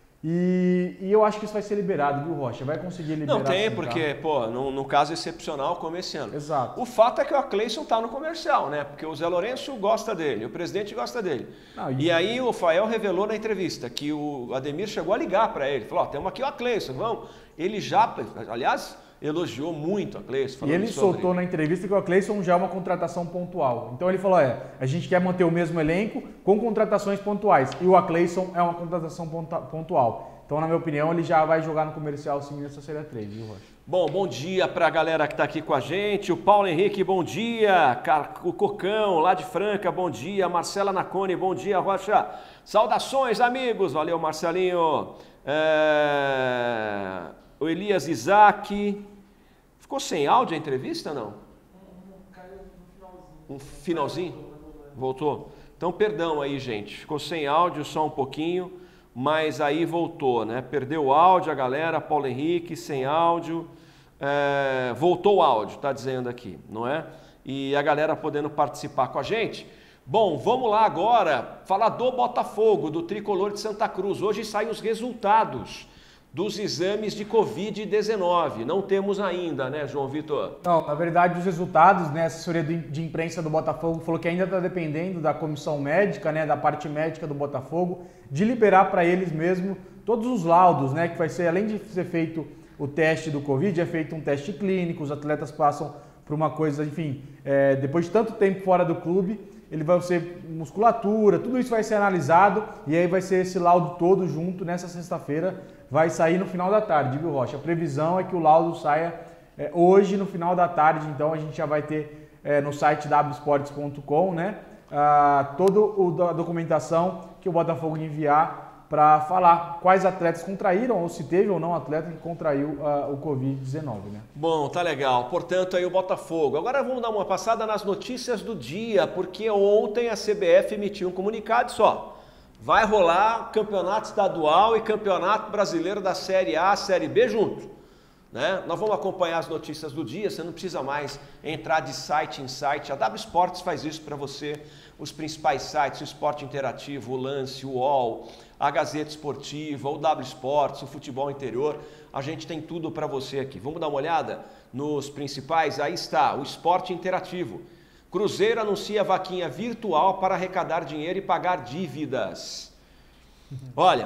Speaker 12: E eu acho que isso vai ser liberado, viu, Rocha? Vai conseguir liberar.
Speaker 10: Não tem, porque, no caso excepcional, como esse ano.
Speaker 12: Exato.
Speaker 10: O fato é que o Acleison está no Comercial, né? Porque o Zé Lourenço gosta dele, o presidente gosta dele. E aí o Fael revelou na entrevista que o Ademir chegou a ligar para ele. Falou, temos aqui o Acleison, vamos. Ele já, aliás, elogiou muito o Acleison.
Speaker 12: E ele soltou na entrevista que o Acleison já é uma contratação pontual. Então ele falou, a gente quer manter o mesmo elenco com contratações pontuais. E o Acleison é uma contratação pontual. Então, na minha opinião, ele já vai jogar no Comercial sim nessa Série 3, viu, Rocha?
Speaker 10: Bom dia para a galera que está aqui com a gente. O Paulo Henrique, bom dia. O Cocão, lá de Franca, bom dia. Marcela Nacone, bom dia, Rocha. Saudações, amigos. Valeu, Marcelinho. O Elias Isaac. Ficou sem áudio a entrevista, não?
Speaker 13: Caiu no finalzinho.
Speaker 10: Um finalzinho? Voltou? Então, perdão aí, gente. Ficou sem áudio só um pouquinho, mas aí voltou, né? Perdeu o áudio a galera, Paulo Henrique, sem áudio. Voltou o áudio, tá dizendo aqui, não é? E a galera podendo participar com a gente. Bom, vamos lá agora falar do Botafogo, do Tricolor de Santa Cruz. Hoje saem os resultados dos exames de Covid-19. Não temos ainda, né, João Vitor?
Speaker 12: Não, na verdade, os resultados, né, a assessoria de imprensa do Botafogo falou que ainda está dependendo da comissão médica, né, da parte médica do Botafogo, de liberar para eles mesmo todos os laudos, né, que vai ser, além de ser feito o teste do Covid, é feito um teste clínico, os atletas passam por uma coisa, enfim, depois de tanto tempo fora do clube, ele vai ser musculatura, tudo isso vai ser analisado e aí vai ser esse laudo todo junto nessa sexta-feira, vai sair no final da tarde, viu, Rocha? A previsão é que o laudo saia hoje no final da tarde, então a gente já vai ter no site wsports.com, né, toda a documentação que o Botafogo enviar para falar quais atletas contraíram ou se teve ou não atleta que contraiu o Covid-19, né?
Speaker 10: Bom, tá legal. Portanto, aí o Botafogo. Agora vamos dar uma passada nas notícias do dia, porque ontem a CBF emitiu um comunicado só. Vai rolar campeonato estadual e campeonato brasileiro da Série A, Série B junto, né? Nós vamos acompanhar as notícias do dia, você não precisa mais entrar de site em site. A W Sports faz isso para você. Os principais sites, o Esporte Interativo, o Lance, o UOL, a Gazeta Esportiva, o W Sports, o Futebol Interior, a gente tem tudo para você aqui. Vamos dar uma olhada nos principais? Aí está, o Esporte Interativo. Cruzeiro anuncia vaquinha virtual para arrecadar dinheiro e pagar dívidas. Olha,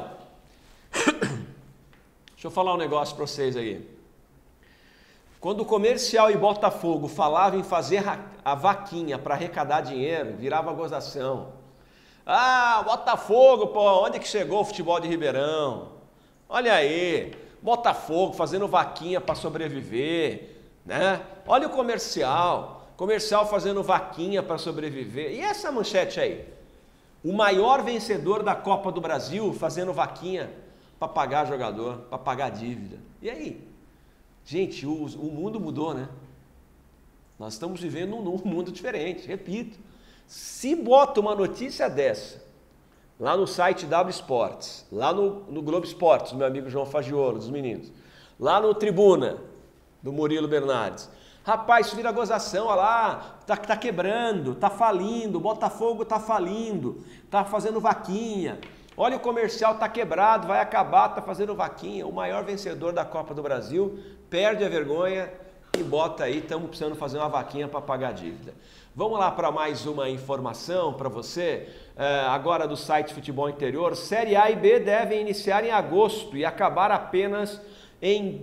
Speaker 10: deixa eu falar um negócio para vocês aí. Quando o Comercial e Botafogo falavam em fazer a vaquinha para arrecadar dinheiro, virava gozação. Ah, Botafogo, pô, onde que chegou o futebol de Ribeirão? Olha aí, Botafogo fazendo vaquinha para sobreviver, né? Olha o Comercial fazendo vaquinha para sobreviver. E essa manchete aí? O maior vencedor da Copa do Brasil fazendo vaquinha para pagar jogador, para pagar dívida. E aí? Gente, o mundo mudou, né? Nós estamos vivendo num mundo diferente, repito. Se bota uma notícia dessa, lá no site W Esportes, lá no Globo Esportes, do meu amigo João Fagiolo, dos meninos, lá no Tribuna, do Murilo Bernardes, rapaz, isso vira gozação, olha lá, tá quebrando, tá falindo, o Botafogo tá falindo, tá fazendo vaquinha, olha o comercial tá quebrado, vai acabar, tá fazendo vaquinha, o maior vencedor da Copa do Brasil, perde a vergonha e bota aí, estamos precisando fazer uma vaquinha para pagar a dívida. Vamos lá para mais uma informação para você, agora do site Futebol Interior. Série A e B devem iniciar em agosto e acabar apenas em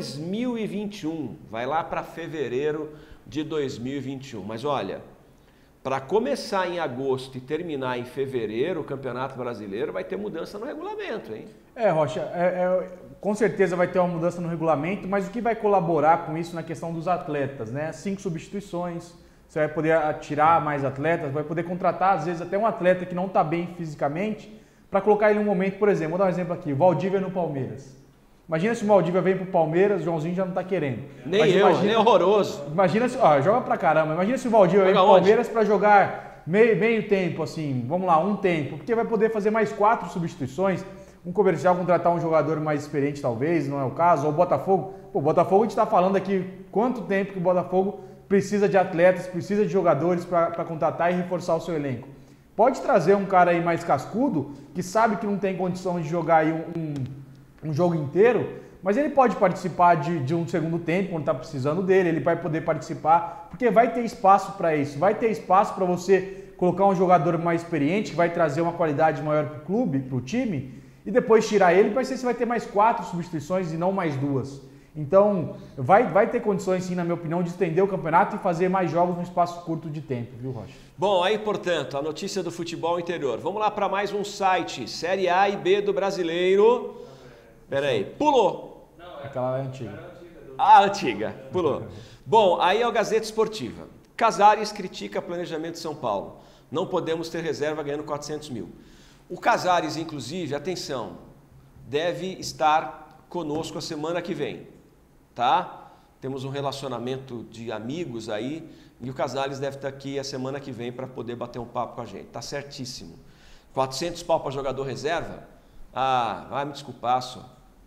Speaker 10: 2021. Vai lá para fevereiro de 2021. Mas olha, para começar em agosto e terminar em fevereiro, o Campeonato Brasileiro vai ter mudança no regulamento, hein?
Speaker 12: Rocha, com certeza vai ter uma mudança no regulamento, mas o que vai colaborar com isso na questão dos atletas, né? 5 substituições. Você vai poder atirar mais atletas, vai poder contratar, às vezes, até um atleta que não está bem fisicamente, para colocar ele em um momento, por exemplo, vou dar um exemplo aqui, Valdívia no Palmeiras. Imagina se o Valdívia vem pro Palmeiras, o Joãozinho já não está querendo.
Speaker 10: Nem horroroso.
Speaker 12: Imagina se, joga pra caramba, imagina se o Valdívia vem pro Palmeiras para jogar meio tempo, assim, vamos lá, um tempo, porque vai poder fazer mais 4 substituições, um comercial contratar um jogador mais experiente talvez, não é o caso, ou o Botafogo. Pô, o Botafogo a gente está falando aqui quanto tempo que o Botafogo precisa de atletas, precisa de jogadores para contratar e reforçar o seu elenco. Pode trazer um cara aí mais cascudo, que sabe que não tem condição de jogar aí um jogo inteiro, mas ele pode participar de um segundo tempo, quando está precisando dele, ele vai poder participar, porque vai ter espaço para isso, vai ter espaço para você colocar um jogador mais experiente, que vai trazer uma qualidade maior para o clube, para o time, e depois tirar ele, você vai ter mais 4 substituições e não mais 2. Então, vai ter condições, sim, na minha opinião, de estender o campeonato e fazer mais jogos num espaço curto de tempo, viu, Rocha?
Speaker 10: Bom, aí, portanto, a notícia do futebol interior. Vamos lá para mais um site, Série A e B do Brasileiro. Peraí, pulou.
Speaker 12: Aquela é antiga.
Speaker 10: A antiga, pulou. Bom, aí é o Gazeta Esportiva. Casares critica planejamento de São Paulo. Não podemos ter reserva ganhando 400 mil. O Casares, inclusive, atenção, deve estar conosco a semana que vem. Tá? Temos um relacionamento de amigos aí e o Casares deve estar aqui a semana que vem para poder bater um papo com a gente. Tá certíssimo. 400 pau para jogador reserva? Vai me desculpar só.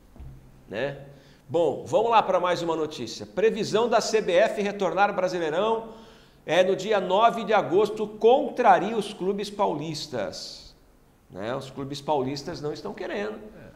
Speaker 10: Né? Bom, vamos lá para mais uma notícia. Previsão da CBF retornar ao Brasileirão no dia 9 de agosto, contraria os clubes paulistas. Né? Os clubes paulistas não estão querendo,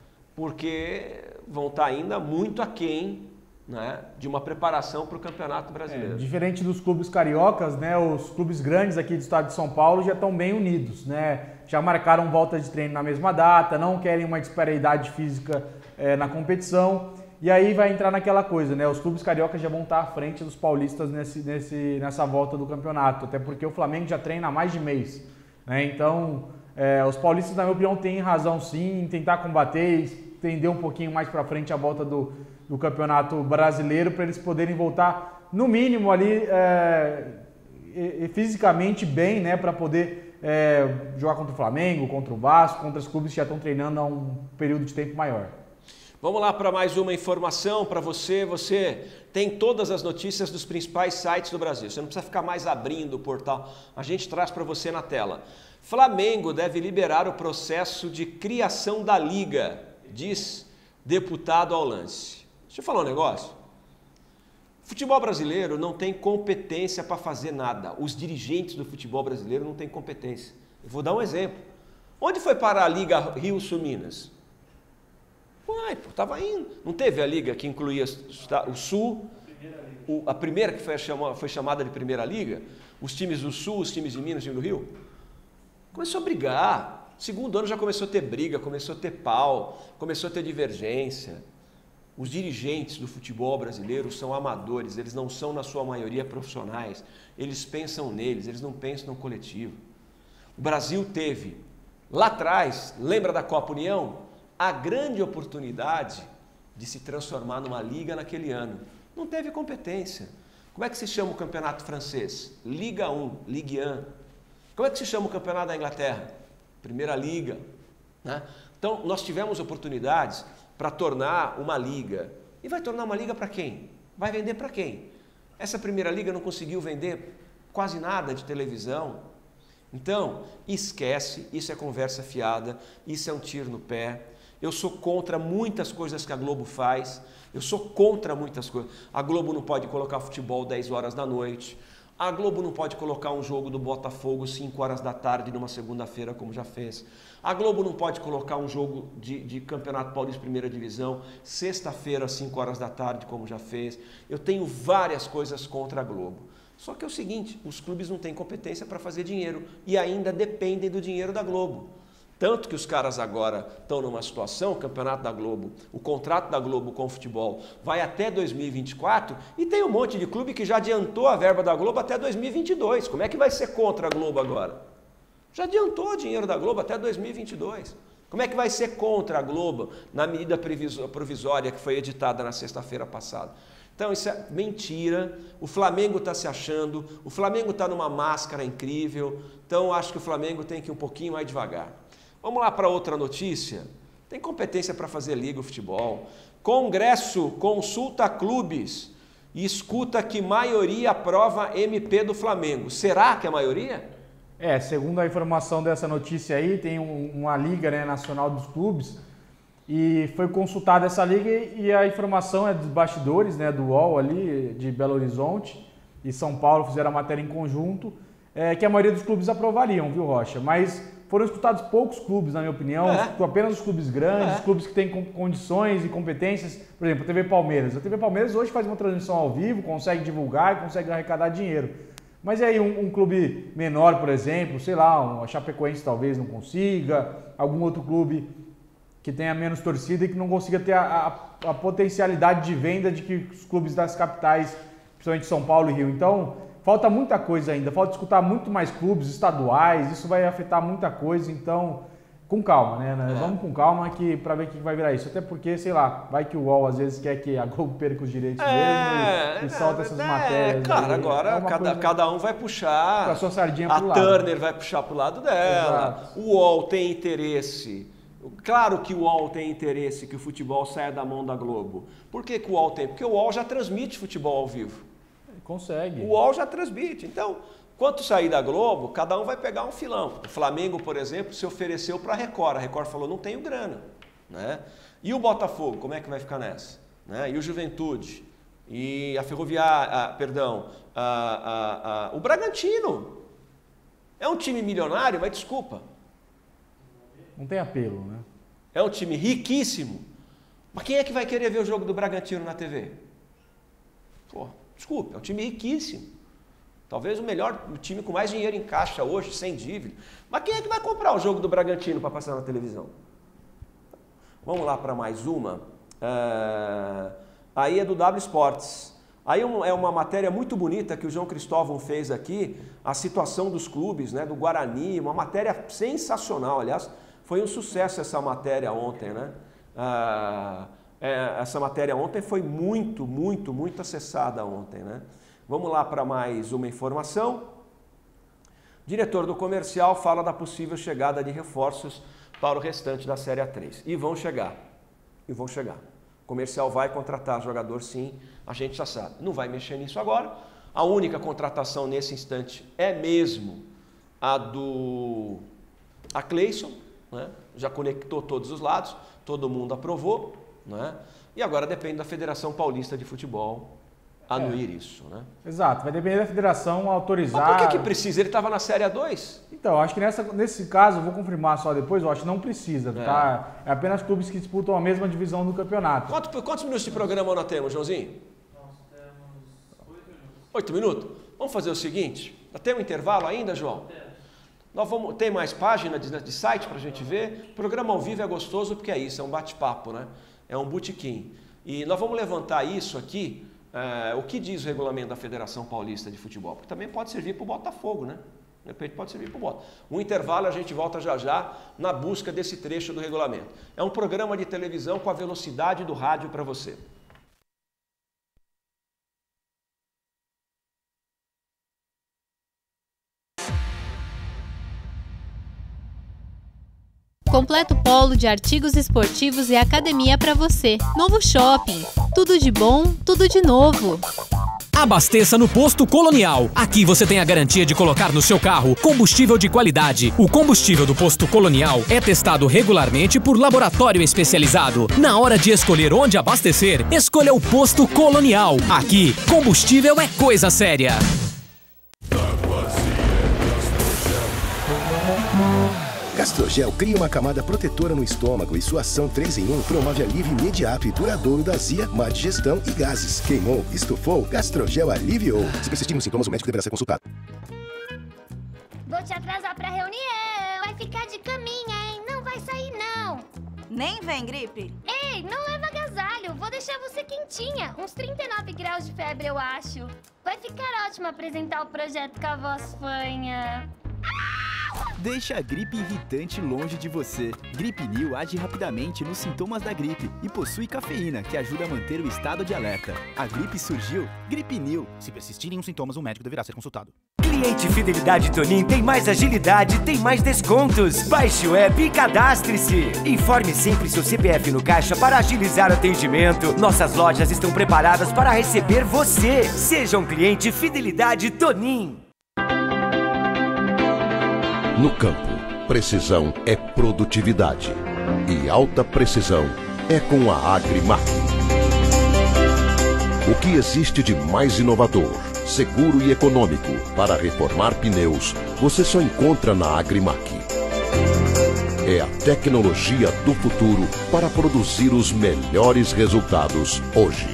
Speaker 10: porque vão estar ainda muito aquém, né, de uma preparação para o Campeonato Brasileiro.
Speaker 12: Diferente dos clubes cariocas, né, os clubes grandes aqui do estado de São Paulo já estão bem unidos, né, já marcaram volta de treino na mesma data, não querem uma disparidade física na competição, e aí vai entrar naquela coisa, né, os clubes cariocas já vão estar à frente dos paulistas nessa volta do campeonato, até porque o Flamengo já treina há mais de mês, né, então os paulistas, na minha opinião, têm razão sim em tentar combater e estender um pouquinho mais para frente a volta do Campeonato Brasileiro, para eles poderem voltar, no mínimo, ali fisicamente bem, né, para poder jogar contra o Flamengo, contra o Vasco, contra os clubes que já estão treinando há um período de tempo maior.
Speaker 10: Vamos lá para mais uma informação para você. Você tem todas as notícias dos principais sites do Brasil. Você não precisa ficar mais abrindo o portal. A gente traz para você na tela. Flamengo deve liberar o processo de criação da Liga, diz deputado ao lance. Deixa eu falar um negócio. O futebol brasileiro não tem competência para fazer nada. Os dirigentes do futebol brasileiro não têm competência. Eu vou dar um exemplo. Onde foi parar a Liga Rio-Sul Minas? Estava indo. Não teve a Liga que incluía o Sul, a primeira que foi chamada de Primeira Liga? Os times do Sul, os times de Minas, os times do Rio? Começou a brigar. Segundo ano já começou a ter briga, começou a ter pau, começou a ter divergência. Os dirigentes do futebol brasileiro são amadores, eles não são, na sua maioria, profissionais. Eles pensam neles, eles não pensam no coletivo. O Brasil teve, lá atrás, lembra da Copa União? A grande oportunidade de se transformar numa liga naquele ano. Não teve competência. Como é que se chama o campeonato francês? Liga 1, Ligue 1. Como é que se chama o campeonato da Inglaterra? Primeira Liga. Né? Então, nós tivemos oportunidades para tornar uma liga E vai tornar uma liga para quem? Vai vender para quem? Essa primeira liga não conseguiu vender quase nada de televisão. Então, esquece, isso é conversa fiada, isso é um tiro no pé. Eu sou contra muitas coisas que a Globo faz, eu sou contra muitas coisas. A Globo não pode colocar futebol 10 horas da noite, a Globo não pode colocar um jogo do Botafogo 5 horas da tarde numa segunda-feira, como já fez. A Globo não pode colocar um jogo de Campeonato Paulista Primeira Divisão sexta-feira às 5 horas da tarde, como já fez. Eu tenho várias coisas contra a Globo. Só que é o seguinte, os clubes não têm competência para fazer dinheiro e ainda dependem do dinheiro da Globo. Tanto que os caras agora estão numa situação, o campeonato da Globo, o contrato da Globo com o futebol vai até 2024 e tem um monte de clube que já adiantou a verba da Globo até 2022. Como é que vai ser contra a Globo agora? Já adiantou o dinheiro da Globo até 2022. Como é que vai ser contra a Globo na medida provisória que foi editada na sexta-feira passada? Então isso é mentira, o Flamengo está se achando, o Flamengo está numa máscara incrível, então acho que o Flamengo tem que ir um pouquinho mais devagar. Vamos lá para outra notícia. Tem competência para fazer liga o futebol. Congresso consulta clubes e escuta que maioria aprova MP do Flamengo. Será que é a maioria?
Speaker 12: Segundo a informação dessa notícia aí, tem uma liga, né, nacional dos clubes e foi consultada essa liga e a informação é dos bastidores, né, do UOL ali, de Belo Horizonte e São Paulo fizeram a matéria em conjunto, que a maioria dos clubes aprovariam, viu, Rocha? Mas foram escutados poucos clubes, na minha opinião, apenas os clubes grandes, os clubes que têm condições e competências. Por exemplo, a TV Palmeiras. A TV Palmeiras hoje faz uma transmissão ao vivo, consegue divulgar e consegue arrecadar dinheiro. Mas e aí um clube menor, por exemplo, sei lá, a Chapecoense talvez não consiga, algum outro clube que tenha menos torcida e que não consiga ter a potencialidade de venda de que os clubes das capitais, principalmente São Paulo e Rio. Então, falta muita coisa ainda, falta escutar muito mais clubes estaduais, isso vai afetar muita coisa, então, com calma, né? Vamos com calma para ver o que vai virar isso. Até porque, sei lá, vai que o UOL às vezes quer que a Globo perca os direitos mesmo e solta essas matérias.
Speaker 10: Cara, agora cada um vai puxar
Speaker 12: a sua sardinha pro lado.
Speaker 10: A Turner vai puxar pro lado dela, exato. O UOL tem interesse. Claro que o UOL tem interesse que o futebol saia da mão da Globo. Por que o UOL tem? Porque o UOL já transmite futebol ao vivo.
Speaker 12: Consegue.
Speaker 10: O UOL já transmite. Então, quando sair da Globo, cada um vai pegar um filão. O Flamengo, por exemplo, se ofereceu para a Record. A Record falou, não tenho grana. Né? E o Botafogo, como é que vai ficar nessa? Né? E o Juventude? E a Ferroviária, o Bragantino. É um time milionário, mas desculpa.
Speaker 12: Não tem apelo, né?
Speaker 10: É um time riquíssimo. Mas quem é que vai querer ver o jogo do Bragantino na TV? Pô, desculpa, é um time riquíssimo. Talvez o time com mais dinheiro em caixa hoje, sem dívida. Mas quem é que vai comprar o jogo do Bragantino para passar na televisão? Vamos lá para mais uma. Aí é do W Sports. Aí é uma matéria muito bonita que o João Cristóvão fez aqui, a situação dos clubes, né, do Guarani, uma matéria sensacional, aliás, foi um sucesso essa matéria ontem, né? Essa matéria ontem foi muito acessada ontem, né? Vamos lá para mais uma informação. Diretor do comercial fala da possível chegada de reforços para o restante da Série A3. E vão chegar. O comercial vai contratar jogador sim, a gente já sabe. Não vai mexer nisso agora. A única contratação nesse instante é mesmo a Cleison, né? Já conectou todos os lados, todo mundo aprovou, né? E agora depende da Federação Paulista de Futebol anuir isso, né?
Speaker 12: Exato, vai depender da federação autorizar.
Speaker 10: Mas por que precisa? Ele estava na Série A2?
Speaker 12: Então, acho que nesse caso, vou confirmar só depois, eu acho que não precisa, tá? É apenas clubes que disputam a mesma divisão do campeonato.
Speaker 10: Quantos minutos de programa nós temos, Joãozinho?
Speaker 13: Nós temos 8 minutos.
Speaker 10: 8 minutos? Vamos fazer o seguinte, tem um intervalo ainda, João? Tem mais página de site para a gente ver? O programa ao vivo é gostoso porque é isso, é um bate-papo, né? É um botequim. E nós vamos levantar isso aqui, o que diz o regulamento da Federação Paulista de Futebol, porque também pode servir para o Botafogo, né? De repente pode servir para o Botafogo. Um intervalo, a gente volta já na busca desse trecho do regulamento. É um programa de televisão com a velocidade do rádio para você.
Speaker 4: Completo polo de artigos esportivos e academia para você. Novo Shopping. Tudo de bom, tudo de novo.
Speaker 14: Abasteça no Posto Colonial. Aqui você tem a garantia de colocar no seu carro combustível de qualidade. O combustível do Posto Colonial é testado regularmente por laboratório especializado. Na hora de escolher onde abastecer, escolha o Posto Colonial. Aqui, combustível é coisa séria.
Speaker 6: Gastrogel cria uma camada protetora no estômago e sua ação 3 em 1 promove alívio imediato e duradouro da azia, má digestão e gases. Queimou, estufou, Gastrogel aliviou. Se persistirem os sintomas, o médico deverá ser consultado.
Speaker 1: Vou te atrasar pra reunião. Vai ficar de caminha, hein? Não vai sair, não.
Speaker 2: Nem vem, gripe.
Speaker 1: Ei, não leva agasalho. Vou deixar você quentinha. Uns 39 graus de febre, eu acho. Vai ficar ótimo apresentar o projeto com a voz fanha.
Speaker 3: Deixa a gripe irritante longe de você. Gripe New age rapidamente nos sintomas da gripe e possui cafeína, que ajuda a manter o estado de alerta. A gripe surgiu, Gripe New. Se persistirem os sintomas, o médico deverá ser consultado.
Speaker 9: Cliente Fidelidade Tonin tem mais agilidade, tem mais descontos. Baixe o app e cadastre-se. Informe sempre seu CPF no caixa para agilizar o atendimento. Nossas lojas estão preparadas para receber você. Seja um cliente Fidelidade Tonin.
Speaker 15: No campo, precisão é produtividade e alta precisão é com a Agrimac. O que existe de mais inovador, seguro e econômico para reformar pneus, você só encontra na Agrimac. É a tecnologia do futuro para produzir os melhores resultados hoje.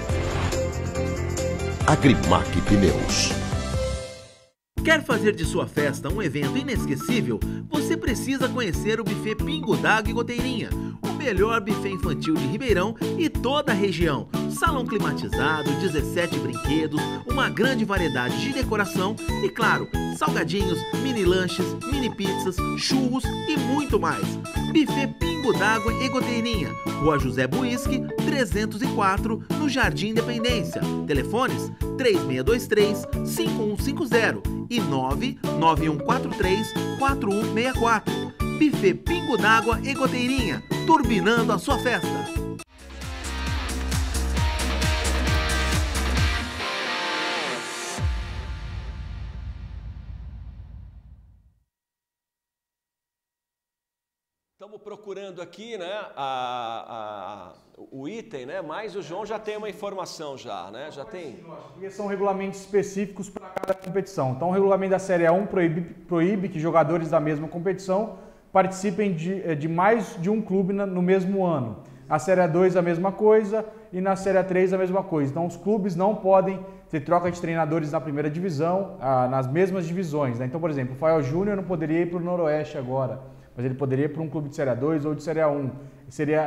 Speaker 15: Agrimac Pneus.
Speaker 16: Quer fazer de sua festa um evento inesquecível? Você precisa conhecer o buffet Pingo d'Água e Goteirinha, o melhor buffet infantil de Ribeirão e toda a região. Salão climatizado, 17 brinquedos, uma grande variedade de decoração e, claro, salgadinhos, mini lanches, mini pizzas, churros e muito mais. Buffet Pingo d'Água e Goteirinha, Rua José Buisque, 304, no Jardim Independência. Telefones 3623-5150 e 99143-4164. Buffet Pingo d'Água e Goteirinha, turbinando a sua festa.
Speaker 10: Estamos procurando aqui, né, o item, né, mas o João já tem uma informação já, né, já tem...
Speaker 12: Porque são regulamentos específicos para cada competição. Então, o regulamento da Série A1 proíbe que jogadores da mesma competição participem de mais de um clube no mesmo ano. A Série A2 a mesma coisa e na Série A3 a mesma coisa. Então, os clubes não podem ter troca de treinadores na primeira divisão, nas mesmas divisões, né? Então, por exemplo, o Fael Júnior não poderia ir para o Noroeste agora, mas ele poderia ir para um clube de Série A2 ou de Série A1. Seria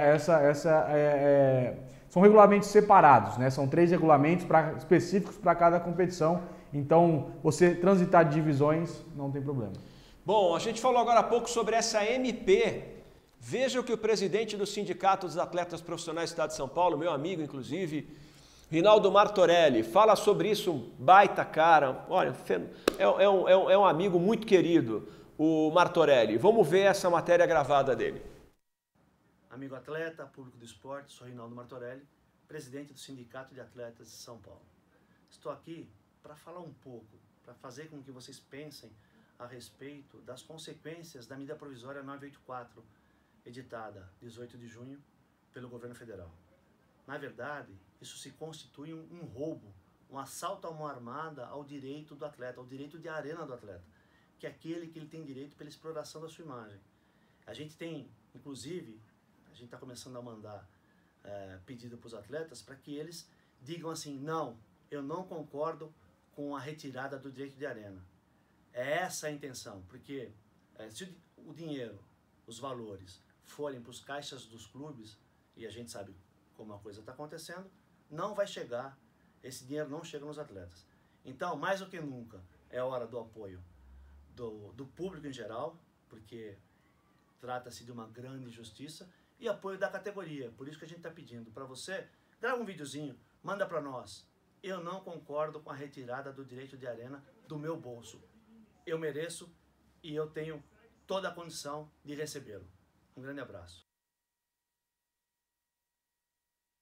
Speaker 12: são regulamentos separados, né? São 3 regulamentos específicos para cada competição. Então, você transitar de divisões não tem problema.
Speaker 10: Bom, a gente falou agora há pouco sobre essa MP. Veja o que o presidente do Sindicato dos Atletas Profissionais do Estado de São Paulo, meu amigo, inclusive, Rinaldo Martorelli, fala sobre isso, baita cara. Olha, é um amigo muito querido, o Martorelli. Vamos ver essa matéria gravada dele.
Speaker 17: Amigo atleta, público do esporte, sou Rinaldo Martorelli, presidente do Sindicato de Atletas de São Paulo. Estou aqui para falar um pouco, para fazer com que vocês pensem a respeito das consequências da medida provisória 984, editada 18 de junho pelo governo federal. Na verdade, isso se constitui um roubo, um assalto à mão armada ao direito do atleta, ao direito de arena do atleta, que é aquele que ele tem direito pela exploração da sua imagem. A gente tem, inclusive, a gente está começando a mandar pedido para os atletas para que eles digam assim, não, eu não concordo com a retirada do direito de arena. É essa a intenção, porque se o dinheiro, os valores forem para os caixas dos clubes, e a gente sabe como a coisa está acontecendo, não vai chegar, esse dinheiro não chega nos atletas. Então, mais do que nunca, é hora do apoio do público em geral, porque trata-se de uma grande injustiça, e apoio da categoria. Por isso que a gente está pedindo para você, grava um videozinho, manda para nós. Eu não concordo com a retirada do direito de arena do meu bolso. Eu mereço e eu tenho toda a condição de recebê-lo. Um grande abraço.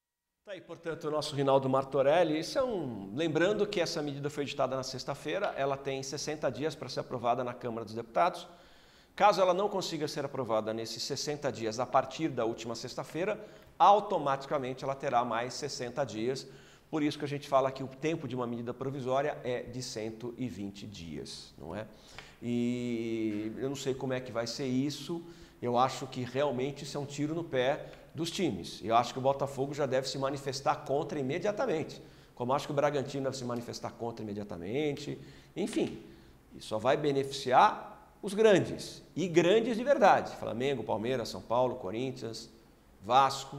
Speaker 10: Tá aí, portanto, o nosso Rinaldo Martorelli. Lembrando que essa medida foi editada na sexta-feira, ela tem 60 dias para ser aprovada na Câmara dos Deputados. Caso ela não consiga ser aprovada nesses 60 dias a partir da última sexta-feira, automaticamente ela terá mais 60 dias. Por isso que a gente fala que o tempo de uma medida provisória é de 120 dias, não é? E eu não sei como é que vai ser isso. Eu acho que realmente isso é um tiro no pé dos times. Eu acho que o Botafogo já deve se manifestar contra imediatamente. Como acho que o Bragantino deve se manifestar contra imediatamente. Enfim, isso só vai beneficiar os grandes. E grandes de verdade. Flamengo, Palmeiras, São Paulo, Corinthians, Vasco,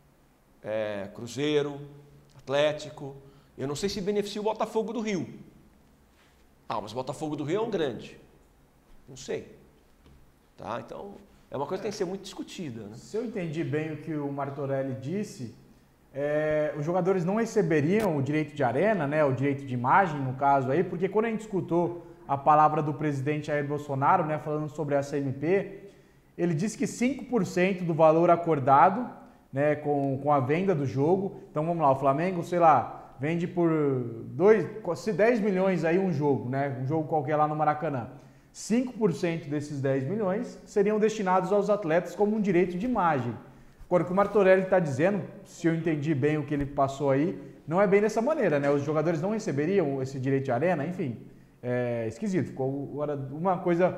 Speaker 10: Cruzeiro, Atlético. Eu não sei se beneficia o Botafogo do Rio. Mas o Botafogo do Rio é um grande. Não sei. Tá? Então, é uma coisa que tem que ser muito discutida. Né?
Speaker 12: Se eu entendi bem o que o Martorelli disse, os jogadores não receberiam o direito de arena, né, o direito de imagem, no caso aí, porque quando a gente escutou a palavra do presidente Jair Bolsonaro, né, falando sobre a CMP, ele disse que 5% do valor acordado, né, com a venda do jogo, então vamos lá, o Flamengo, sei lá, vende por 10 milhões aí um jogo, né, um jogo qualquer lá no Maracanã. 5% desses 10 milhões seriam destinados aos atletas como um direito de imagem. Agora, o que o Martorelli está dizendo, se eu entendi bem o que ele passou aí, não é bem dessa maneira, né? Os jogadores não receberiam esse direito de arena, enfim, é esquisito. Ficou uma coisa,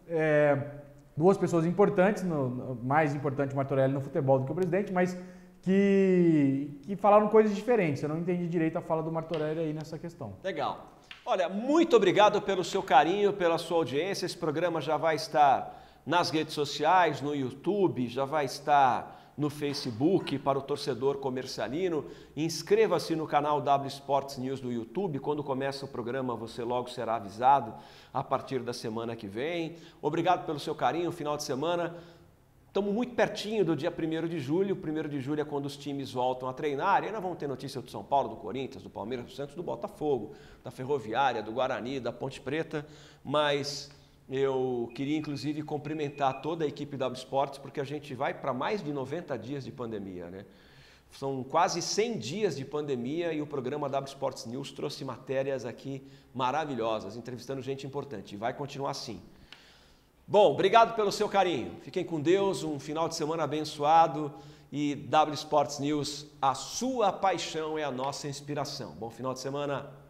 Speaker 12: duas pessoas importantes, mais importante o Martorelli no futebol do que o presidente, mas que falaram coisas diferentes. Eu não entendi direito a fala do Martorelli aí nessa questão.
Speaker 10: Legal. Olha, muito obrigado pelo seu carinho, pela sua audiência. Esse programa já vai estar nas redes sociais, no YouTube, já vai estar no Facebook para o torcedor comercialino. Inscreva-se no canal W Sports News do YouTube. Quando começa o programa, você logo será avisado a partir da semana que vem. Obrigado pelo seu carinho, final de semana. Estamos muito pertinho do dia 1º de julho. 1º de julho é quando os times voltam a treinar. E ainda vamos ter notícia do São Paulo, do Corinthians, do Palmeiras, do Santos, do Botafogo, da Ferroviária, do Guarani, da Ponte Preta. Mas eu queria, inclusive, cumprimentar toda a equipe da W Sports, porque a gente vai para mais de 90 dias de pandemia, né? São quase 100 dias de pandemia e o programa W Sports News trouxe matérias aqui maravilhosas, entrevistando gente importante. E vai continuar assim. Bom, obrigado pelo seu carinho. Fiquem com Deus, um final de semana abençoado e W Sports News, a sua paixão é a nossa inspiração. Bom final de semana.